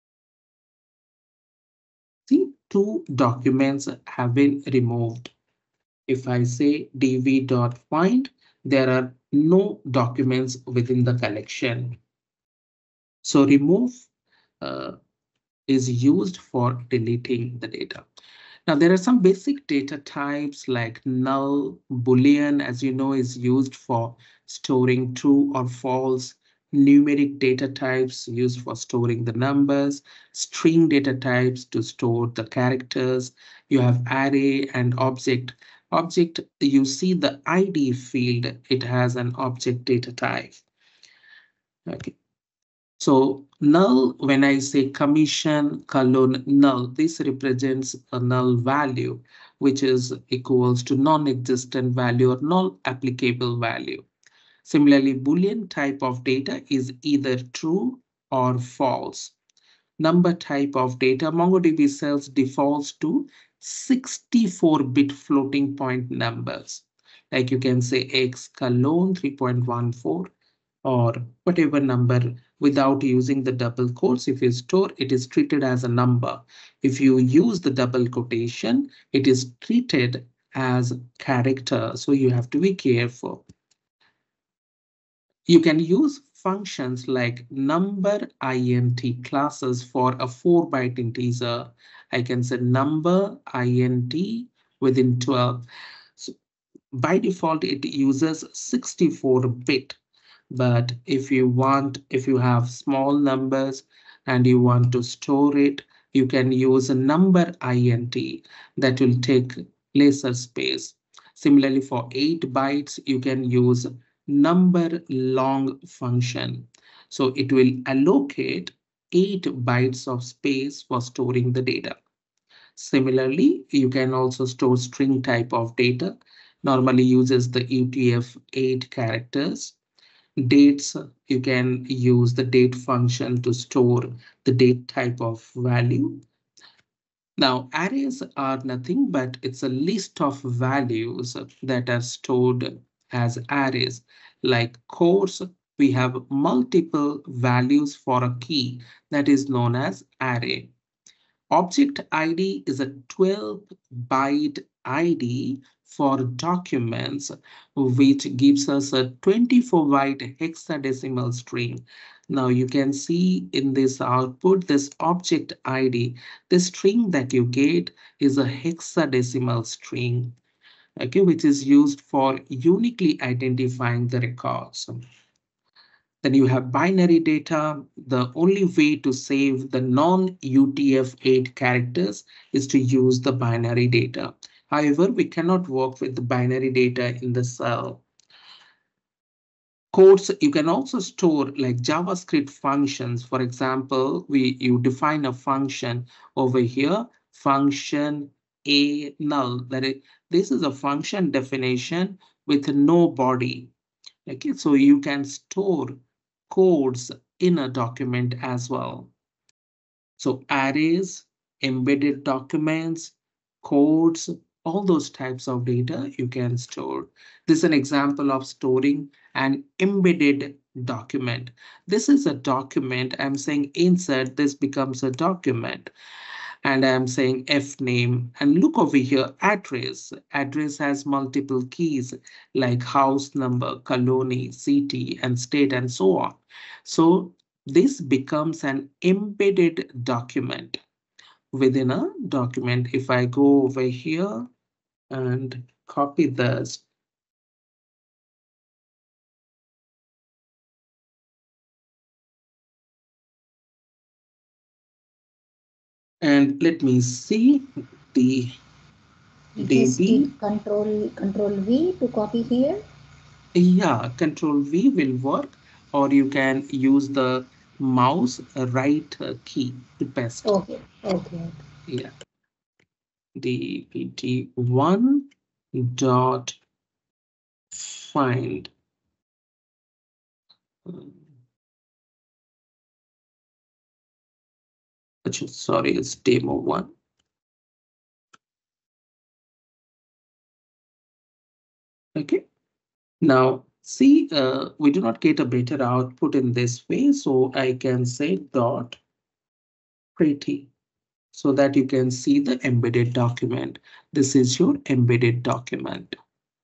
See, two documents have been removed. If I say dv.find, there are no documents within the collection. So remove uh, is used for deleting the data. Now, there are some basic data types like null, boolean, as you know, is used for storing true or false. Numeric data types used for storing the numbers, string data types to store the characters. You have array and object. Object, you see the I D field, it has an object data type. Okay. So null, when I say commission colon null, this represents a null value, which is equals to non-existent value or null applicable value. Similarly, Boolean type of data is either true or false. Number type of data, MongoDB cells defaults to sixty-four bit floating point numbers. Like you can say X colon three point one four or whatever number without using the double quotes. If you store, it is treated as a number. If you use the double quotation, it is treated as character. So you have to be careful. You can use functions like number int classes for a four byte integer. I can say number int within twelve. So by default, it uses sixty-four bit. But if you want, if you have small numbers and you want to store it, you can use a number int that will take lesser space. Similarly, for eight bytes, you can use number long function. So it will allocate eight bytes of space for storing the data. Similarly, you can also store string type of data, normally uses the U T F eight characters. Dates, you can use the date function to store the date type of value. Now, arrays are nothing but it's a list of values that are stored as arrays. Like course, we have multiple values for a key that is known as array. Object I D is a twelve byte I D for documents, which gives us a twenty-four byte hexadecimal string. Now you can see in this output, this object I D, the string that you get is a hexadecimal string, okay, which is used for uniquely identifying the records. Then you have binary data. The only way to save the non-U T F eight characters is to use the binary data. However, we cannot work with the binary data in the cell. Codes, you can also store like JavaScript functions. For example, we you define a function over here, function a null. That is, this is a function definition with no body. Okay, so you can store codes in a document as well. So arrays, embedded documents, codes, all those types of data you can store. This is an example of storing an embedded document. This is a document. I'm saying insert, this becomes a document. And I'm saying F name, and look over here, address. Address has multiple keys like house number, colony, city, and state, and so on. So this becomes an embedded document within a document. If I go over here and copy this, and let me see the D B. Control Control V to copy here. Yeah, Control V will work, or you can use the mouse right key to paste. Okay, okay. Yeah. D B T one dot find. Sorry, it's demo one. Okay. Now, see, uh, we do not get a better output in this way, so I can say dot pretty so that you can see the embedded document. This is your embedded document.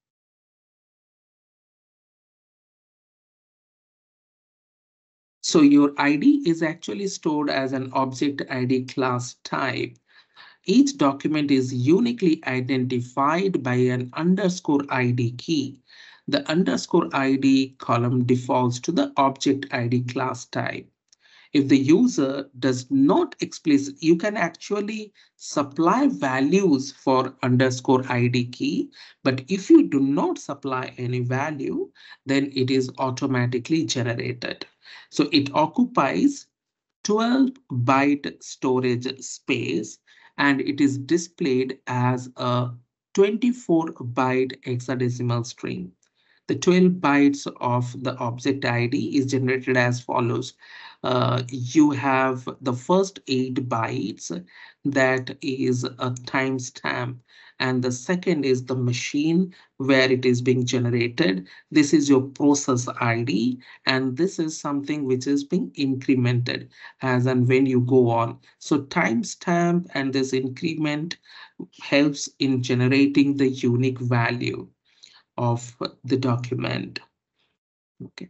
So your I D is actually stored as an object I D class type. Each document is uniquely identified by an underscore I D key. The underscore I D column defaults to the object I D class type. If the user does not explicit, you can actually supply values for underscore I D key, but if you do not supply any value, then it is automatically generated. So it occupies twelve byte storage space and it is displayed as a twenty-four byte hexadecimal string. The twelve bytes of the object I D is generated as follows. Uh, you have the first eight bytes that is a timestamp, and the second is the machine where it is being generated. This is your process I D, and this is something which is being incremented as and when you go on. So timestamp and this increment helps in generating the unique value of the document. Okay.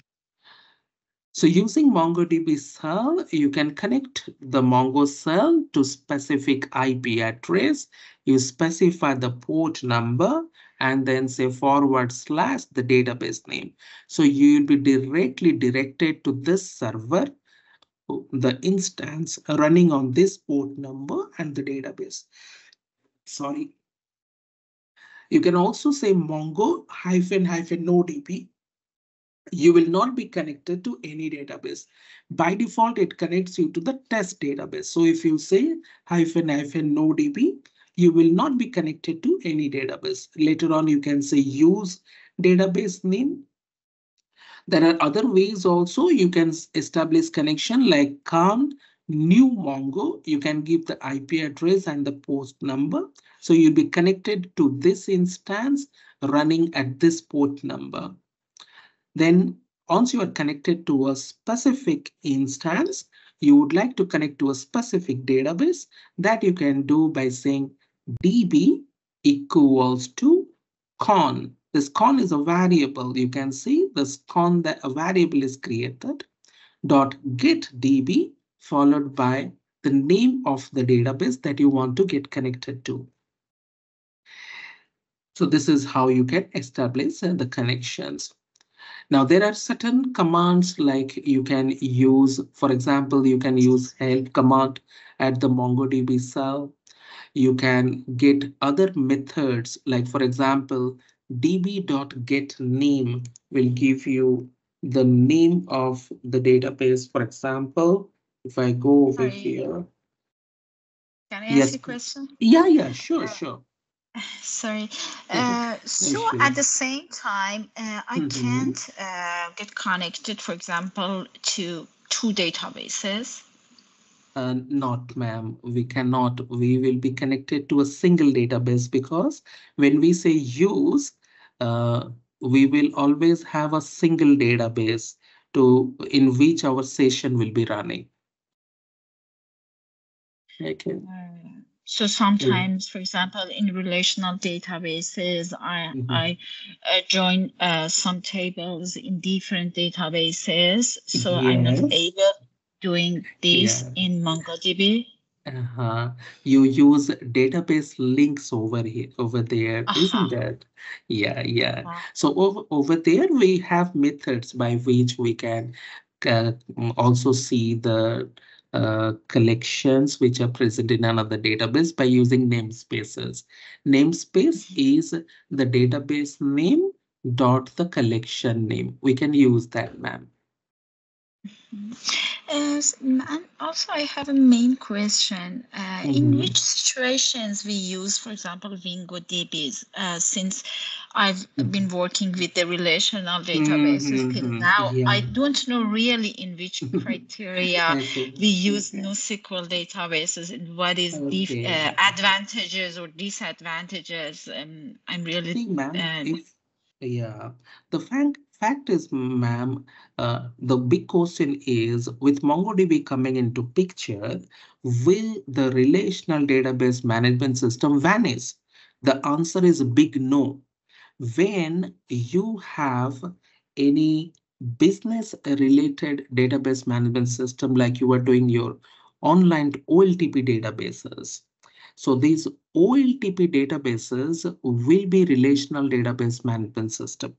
So using MongoDB cell, you can connect the Mongo cell to specific I P address. You specify the port number and then say forward slash the database name. So you'll be directly directed to this server, the instance running on this port number and the database. Sorry. You can also say Mongo hyphen hyphen NoDB. You will not be connected to any database. By default, it connects you to the test database. So if you say hyphen hyphen NoDB, you will not be connected to any database. Later on, you can say use database name. There are other ways also. You can establish connection like count new Mongo. You can give the I P address and the post number. So you'll be connected to this instance running at this port number. Then once you are connected to a specific instance, you would like to connect to a specific database, that you can do by saying db equals to con. This con is a variable. You can see this con, that a variable is created, dot get db followed by the name of the database that you want to get connected to. So this is how you can establish uh, the connections. Now, there are certain commands like you can use, for example, you can use help command at the MongoDB cell. You can get other methods like, for example, db.getName will give you the name of the database. For example, if I go over Sorry. here. Can I yes. ask a question? Yeah, yeah, sure, uh, sure. Sorry. Uh, so sure. at the same time, uh, I Mm-hmm. can't uh, get connected, for example, to two databases. Uh, not, ma'am, we cannot. We will be connected to a single database because when we say use, uh, we will always have a single database to in which our session will be running. Okay. Uh, so sometimes, yeah. For example, in relational databases, I mm-hmm. I uh, join uh, some tables in different databases, so yes. I'm not able doing this yeah. in MongoDB. Uh-huh. You use database links over here, over there, uh-huh. isn't it? Yeah, yeah. Uh-huh. So over, over there, we have methods by which we can uh, also see the uh, collections which are present in another database by using namespaces. Namespace mm-hmm. is the database name dot the collection name. We can use that, ma'am. Mm-hmm. Yes, and also I have a main question. Uh, mm-hmm. In which situations we use, for example, MongoDBs? Uh, since I've mm-hmm. been working with the relational databases mm-hmm. till now, yeah. I don't know really in which criteria we use NoSQL databases and what is okay. the uh, advantages or disadvantages. Um, I'm really. See, ma'am, uh, if yeah, the fact fact is, ma'am, uh, the big question is with MongoDB coming into picture, will the relational database management system vanish? The answer is a big no. When you have any business related database management system, like you are doing your online O L T P databases, so these O L T P databases will be relational database management system.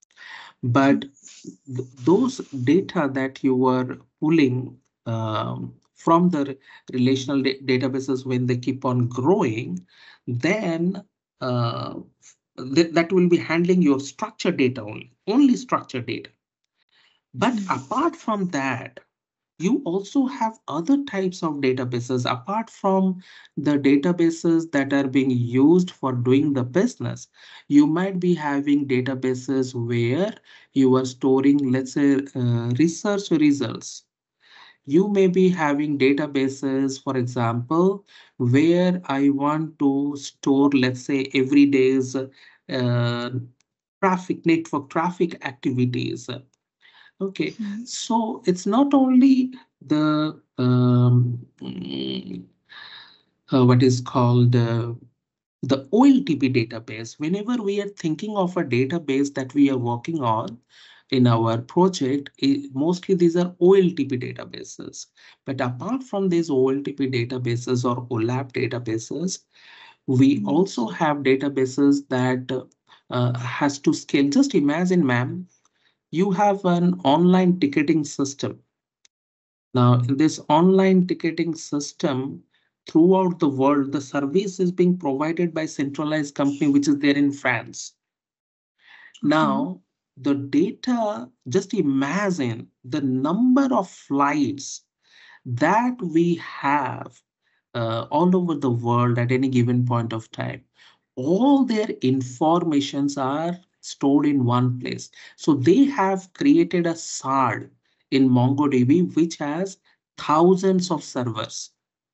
But th those data that you are pulling um, from the relational da databases, when they keep on growing, then uh, th that will be handling your structured data only, only structured data. But apart from that, you also have other types of databases apart from the databases that are being used for doing the business. You might be having databases where you are storing, let's say, uh, research results. You may be having databases, for example, where I want to store, let's say, every day's uh, traffic network traffic activities. Okay, mm-hmm. So it's not only the um, mm, uh, what is called uh, the O L T P database. Whenever we are thinking of a database that we are working on in our project, it, mostly these are O L T P databases. But apart from these O L T P databases or OLAP databases, we mm-hmm. also have databases that uh, has to scale. Just imagine, ma'am, you have an online ticketing system. Now, in this online ticketing system, throughout the world, the service is being provided by centralized company, which is there in France. Mm-hmm. Now, the data, just imagine the number of flights that we have uh, all over the world at any given point of time. All their informations are stored in one place. So they have created a S A D in MongoDB, which has thousands of servers.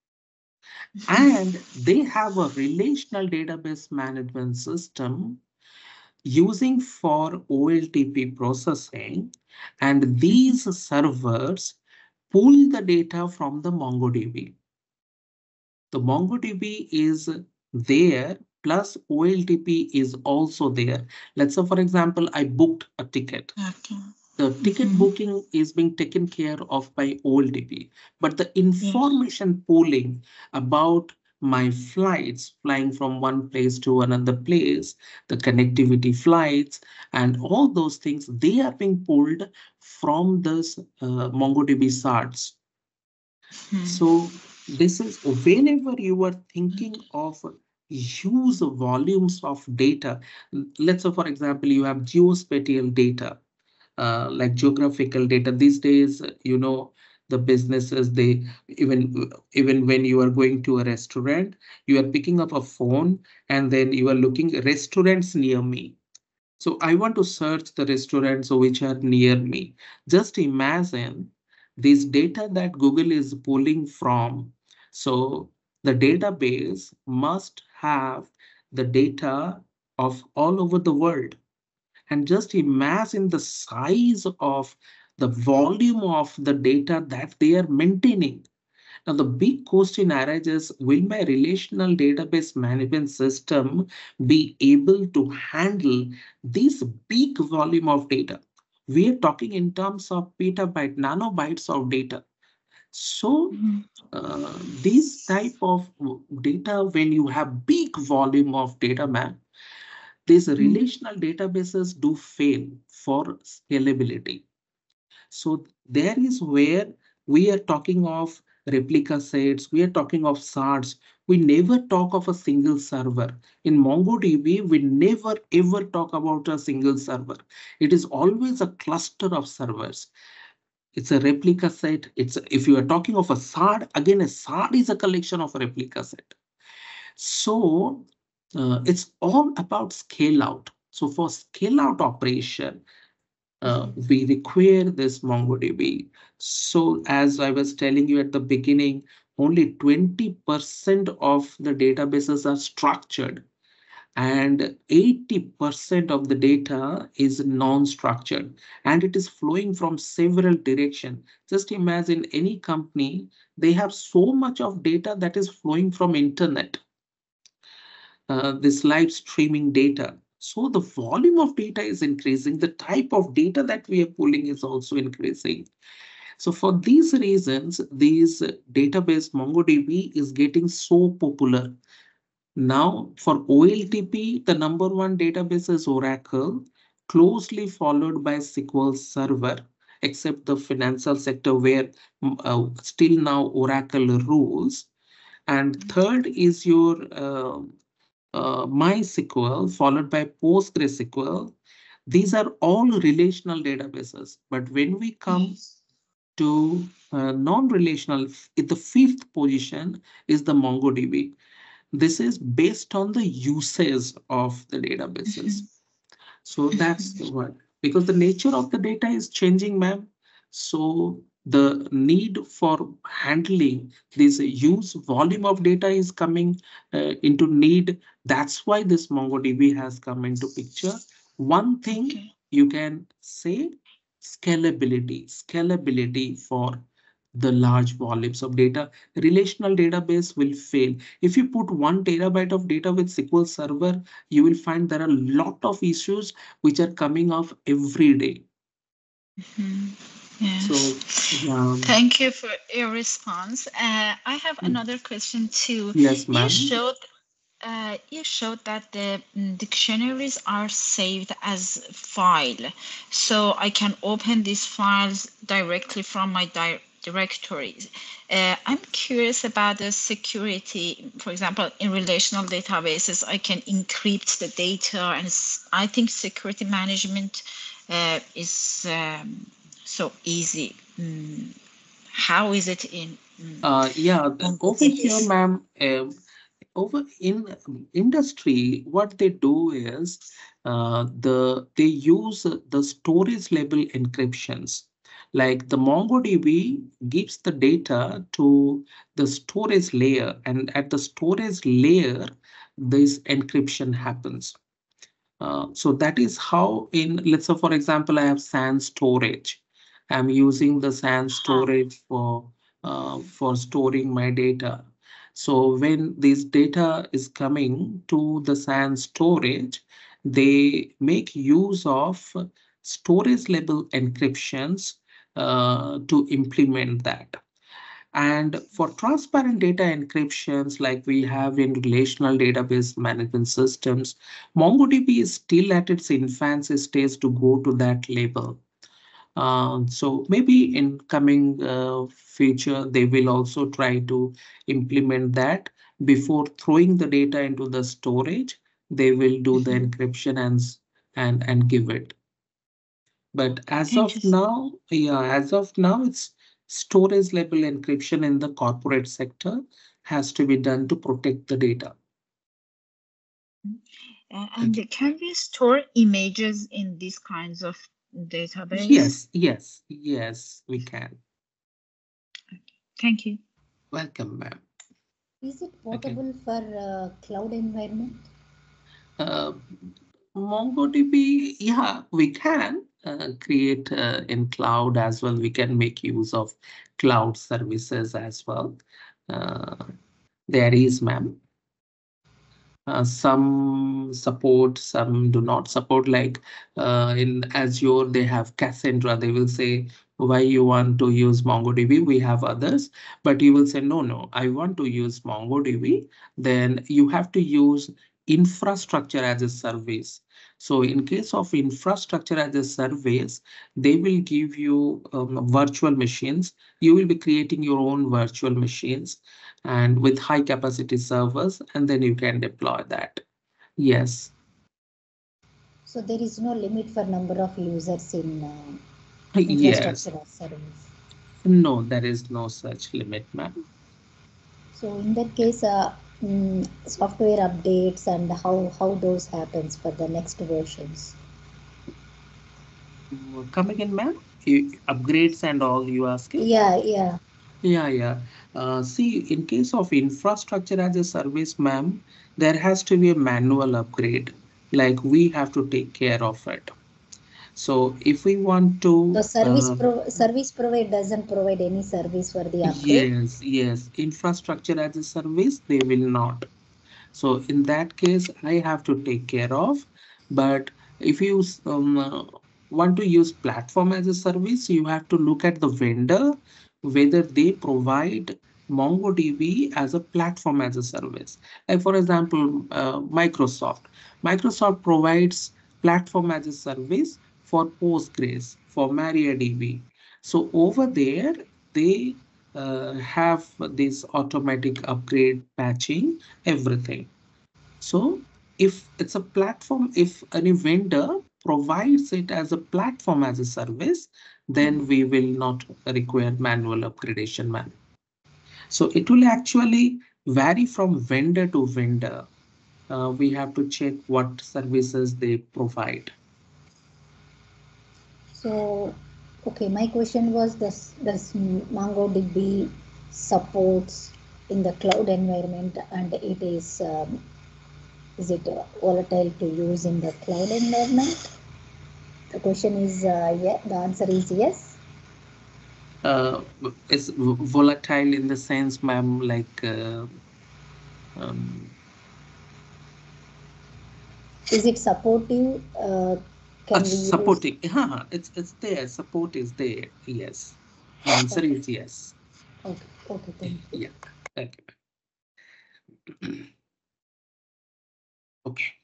And they have a relational database management system using for O L T P processing. And these servers pull the data from the MongoDB. The MongoDB is there, plus O L T P is also there. Let's say, for example, I booked a ticket. Okay. The ticket mm-hmm. booking is being taken care of by O L T P, but the information yes. pooling about my flights, flying from one place to another place, the connectivity flights, and all those things, they are being pulled from this uh, MongoDB S A Ds. Hmm. So this is whenever you are thinking of huge volumes of data. Let's say, for example, you have geospatial data, uh, like geographical data. These days, you know, the businesses, they even even when you are going to a restaurant, you are picking up a phone and then you are looking restaurants near me. So I want to search the restaurants which are near me. Just imagine this data that Google is pulling from. So the database must have the data of all over the world. And just imagine the size of the volume of the data that they are maintaining. Now, the big question arises, will my relational database management system be able to handle this big volume of data? We are talking in terms of petabyte, nanobytes of data. So uh, this type of data, when you have big volume of data, man, these relational databases do fail for scalability. So there is where we are talking of replica sets, we are talking of S A Ds. We never talk of a single server. In MongoDB, we never ever talk about a single server. It is always a cluster of servers. It's a replica set. It's a, if you are talking of a S A D, again, a S A D is a collection of a replica set. So uh, it's all about scale out. So for scale out operation, uh, we require this MongoDB. So as I was telling you at the beginning, only twenty percent of the databases are structured and eighty percent of the data is non-structured and it is flowing from several directions. Just imagine any company, they have so much of data that is flowing from internet, uh, this live streaming data. So the volume of data is increasing. The type of data that we are pulling is also increasing. So for these reasons, these database MongoDB is getting so popular. Now, for O L T P, the number one database is Oracle, closely followed by S Q L Server, except the financial sector where uh, still now Oracle rules. And third is your uh, uh, MySQL, followed by PostgreSQL. These are all relational databases. But when we come to uh, non-relational, the fifth position is the MongoDB. This is based on the usage of the databases. So that's what, because the nature of the data is changing, ma'am. So the need for handling this huge volume of data is coming uh, into need. That's why this MongoDB has come into picture. One thing okay. you can say, scalability, scalability for the large volumes of data. Relational database will fail. If you put one terabyte of data with S Q L Server, you will find there are a lot of issues which are coming up every day. Mm-hmm. Yes. So, um, thank you for your response. Uh, I have another question too. Yes, ma'am. You showed Uh, you showed that the dictionaries are saved as file, so I can open these files directly from my di directories. Uh, I'm curious about the security. For example, in relational databases, I can encrypt the data, and I think security management uh, is um, so easy. Mm, how is it in? Mm, uh, yeah, over here, ma'am. Uh, over in industry, what they do is uh, the they use the storage level encryptions. Like the MongoDB gives the data to the storage layer, and at the storage layer, this encryption happens. Uh, so that is how in, let's say, for example, I have SAN storage. I'm using the SAN storage for uh, for storing my data. So when this data is coming to the SAN storage, they make use of storage level encryptions uh, to implement that. And for transparent data encryptions, like we have in relational database management systems, MongoDB is still at its infancy stage to go to that level. Uh, so maybe in coming uh, future, they will also try to implement that before throwing the data into the storage. They will do the encryption and and and give it. But as of now, yeah, as of now, it's storage level encryption in the corporate sector has to be done to protect the data. Uh, and can we store images in these kinds of database? Yes, yes, yes, we can. Thank you. Welcome, ma'am. Is it portable okay. for uh, cloud environment? Uh, MongoDB, yeah, we can uh, create uh, in cloud as well. We can make use of cloud services as well. Uh, there is, ma'am. Uh, some support, some do not support. Like uh, in Azure, they have Cassandra. They will say, why you want to use MongoDB? We have others. But you will say, no, no, I want to use MongoDB. Then you have to use infrastructure as a service. So in case of infrastructure as a service, they will give you um, virtual machines. You will be creating your own virtual machines and with high capacity servers, and then you can deploy that. Yes. So there is no limit for number of users in uh, Yes. infrastructure as service. No, there is no such limit, ma'am. So in that case, uh, mm, software updates and how how those happens for the next versions. Mm, Come again, ma'am. You- Upgrades and all you asking? Yeah, yeah. Yeah, yeah. Uh, see, in case of infrastructure as a service, ma'am, there has to be a manual upgrade. Like we have to take care of it. So if we want So to, service uh, pro service provider doesn't provide any service for the upgrade. yes, yes, infrastructure as a service, they will not. So in that case, I have to take care of. But if you s- um, uh, want to use platform as a service, you have to look at the vendor, whether they provide MongoDB as a platform as a service. Like for example, uh, Microsoft. Microsoft provides platform as a service for Postgres, for MariaDB. So over there, they uh, have this automatic upgrade patching everything. So if it's a platform, if any vendor provides it as a platform as a service, then we will not require manual upgradation, man. So it will actually vary from vendor to vendor. Uh, we have to check what services they provide. So, okay, my question was does does MongoDB supports in the cloud environment and it is um, is it uh, volatile to use in the cloud environment? The question is uh, yeah. The answer is yes. Uh, it's v- volatile in the sense, ma'am, like uh, um, Is it supportive? Uh, uh, can we use? supporting. Yeah, it's it's there. Support is there. Yes. The answer Okay, is yes. okay, okay. Thank you. Yeah. Thank you. Okay.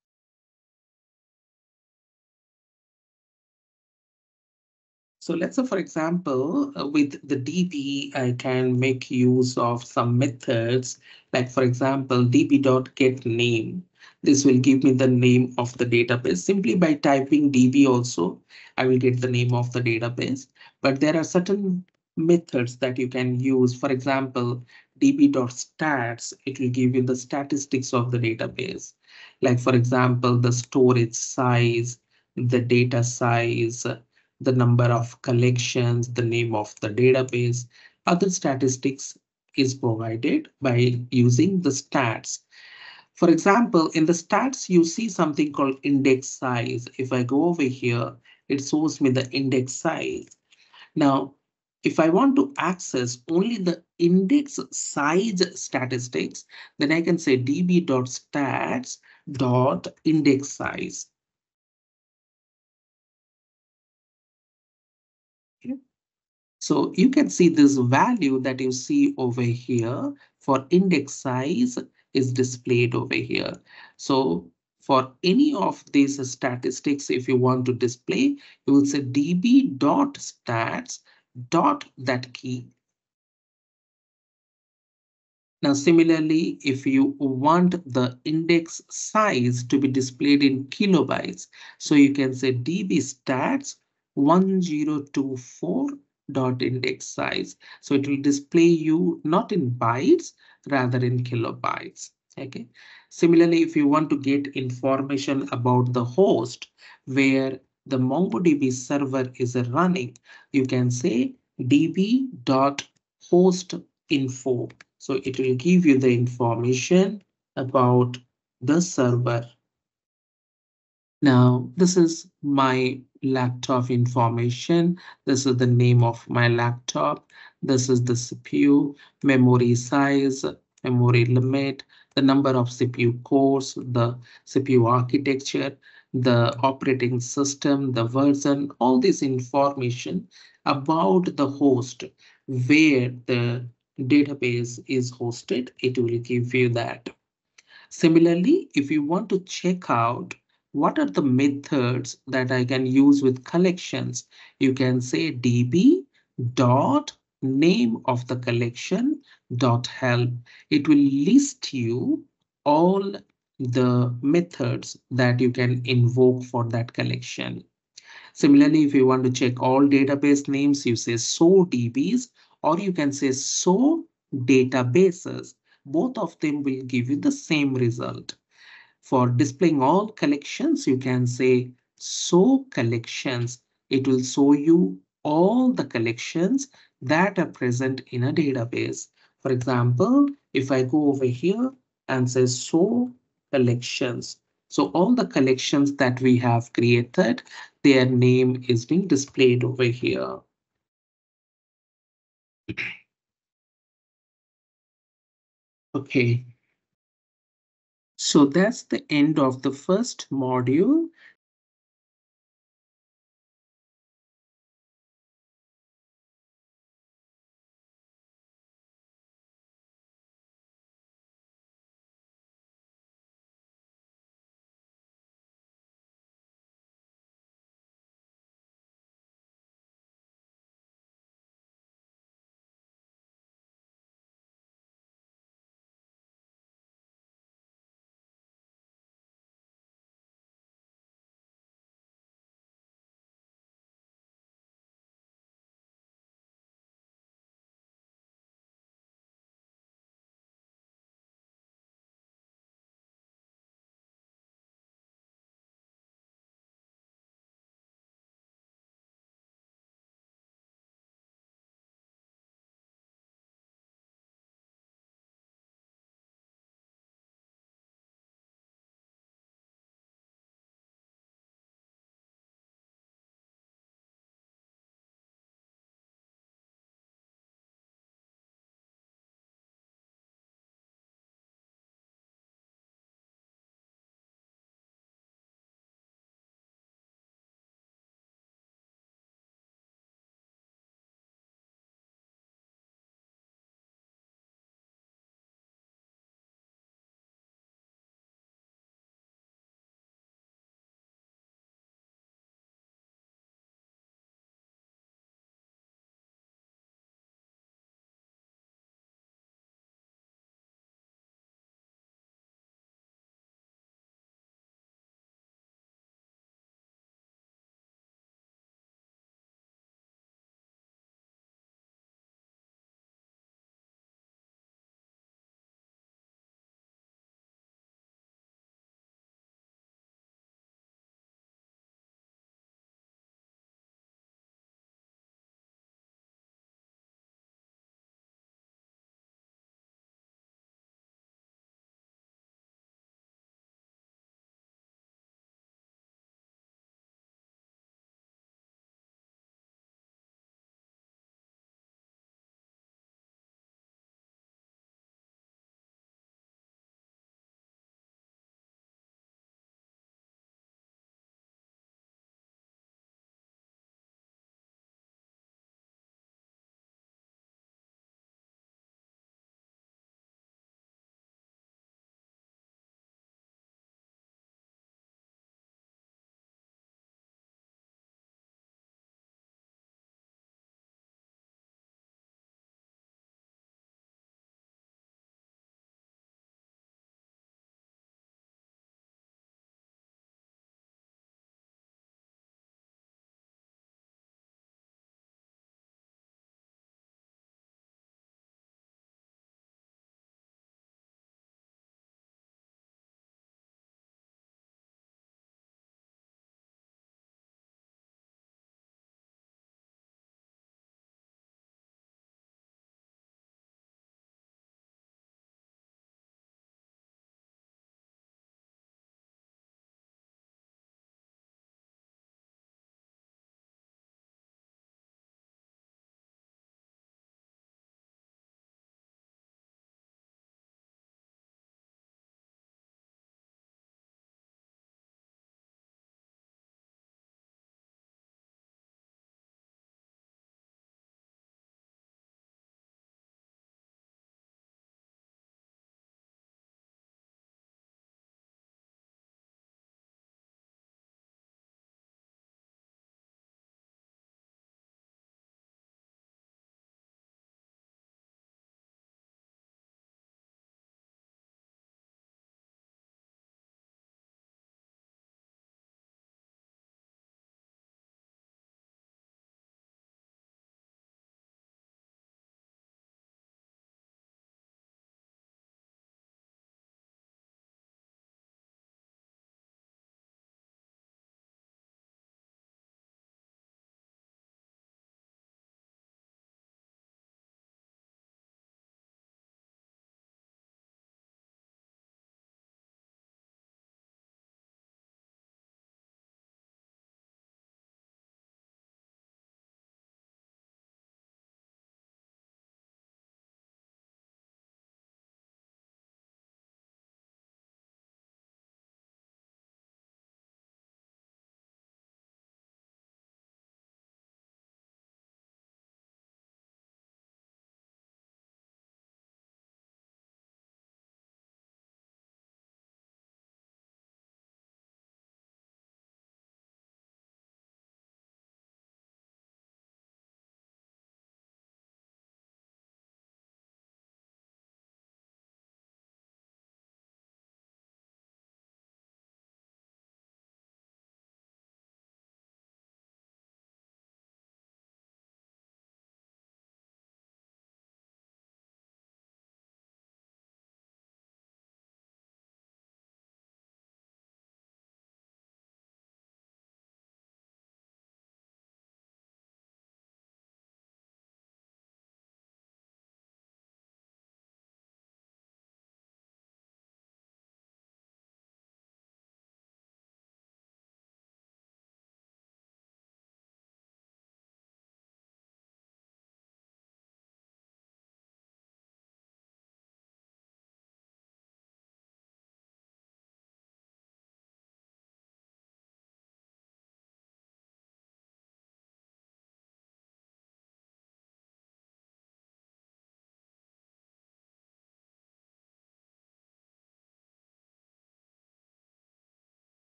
So let's say, for example, uh, with the D B, I can make use of some methods, like for example, db.getName. This will give me the name of the database. Simply by typing D B also, I will get the name of the database. But there are certain methods that you can use. For example, db.stats, it will give you the statistics of the database. Like for example, the storage size, the data size, the number of collections, the name of the database. Other statistics is provided by using the stats. For example, in the stats, you see something called index size. If I go over here, it shows me the index size. Now, if I want to access only the index size statistics, then I can say db.stats.index size. So you can see this value that you see over here for index size is displayed over here. So for any of these statistics, if you want to display, you will say db.stats dot that key. Now, similarly, if you want the index size to be displayed in kilobytes, so you can say dbstats one zero two four dot index size. So it will display you not in bytes, rather in kilobytes. Okay. Similarly, if you want to get information about the host where the MongoDB server is running, you can say db.hostinfo. So it will give you the information about the server. Now, this is my laptop information. This is the name of my laptop. This is the C P U, memory size, memory limit, the number of C P U cores, the C P U architecture, the operating system, the version, all this information about the host, where the database is hosted, it will give you that. Similarly, if you want to check out what are the methods that I can use with collections, you can say db dot name of the collection dot help. It will list you all the methods that you can invoke for that collection. Similarly, if you want to check all database names, you say so D Bs, or you can say so databases. Both of them will give you the same result. For displaying all collections, you can say so collections. It will show you all the collections that are present in a database. For example, if I go over here and say so collections, so all the collections that we have created, their name is being displayed over here. Okay. So that's the end of the first module.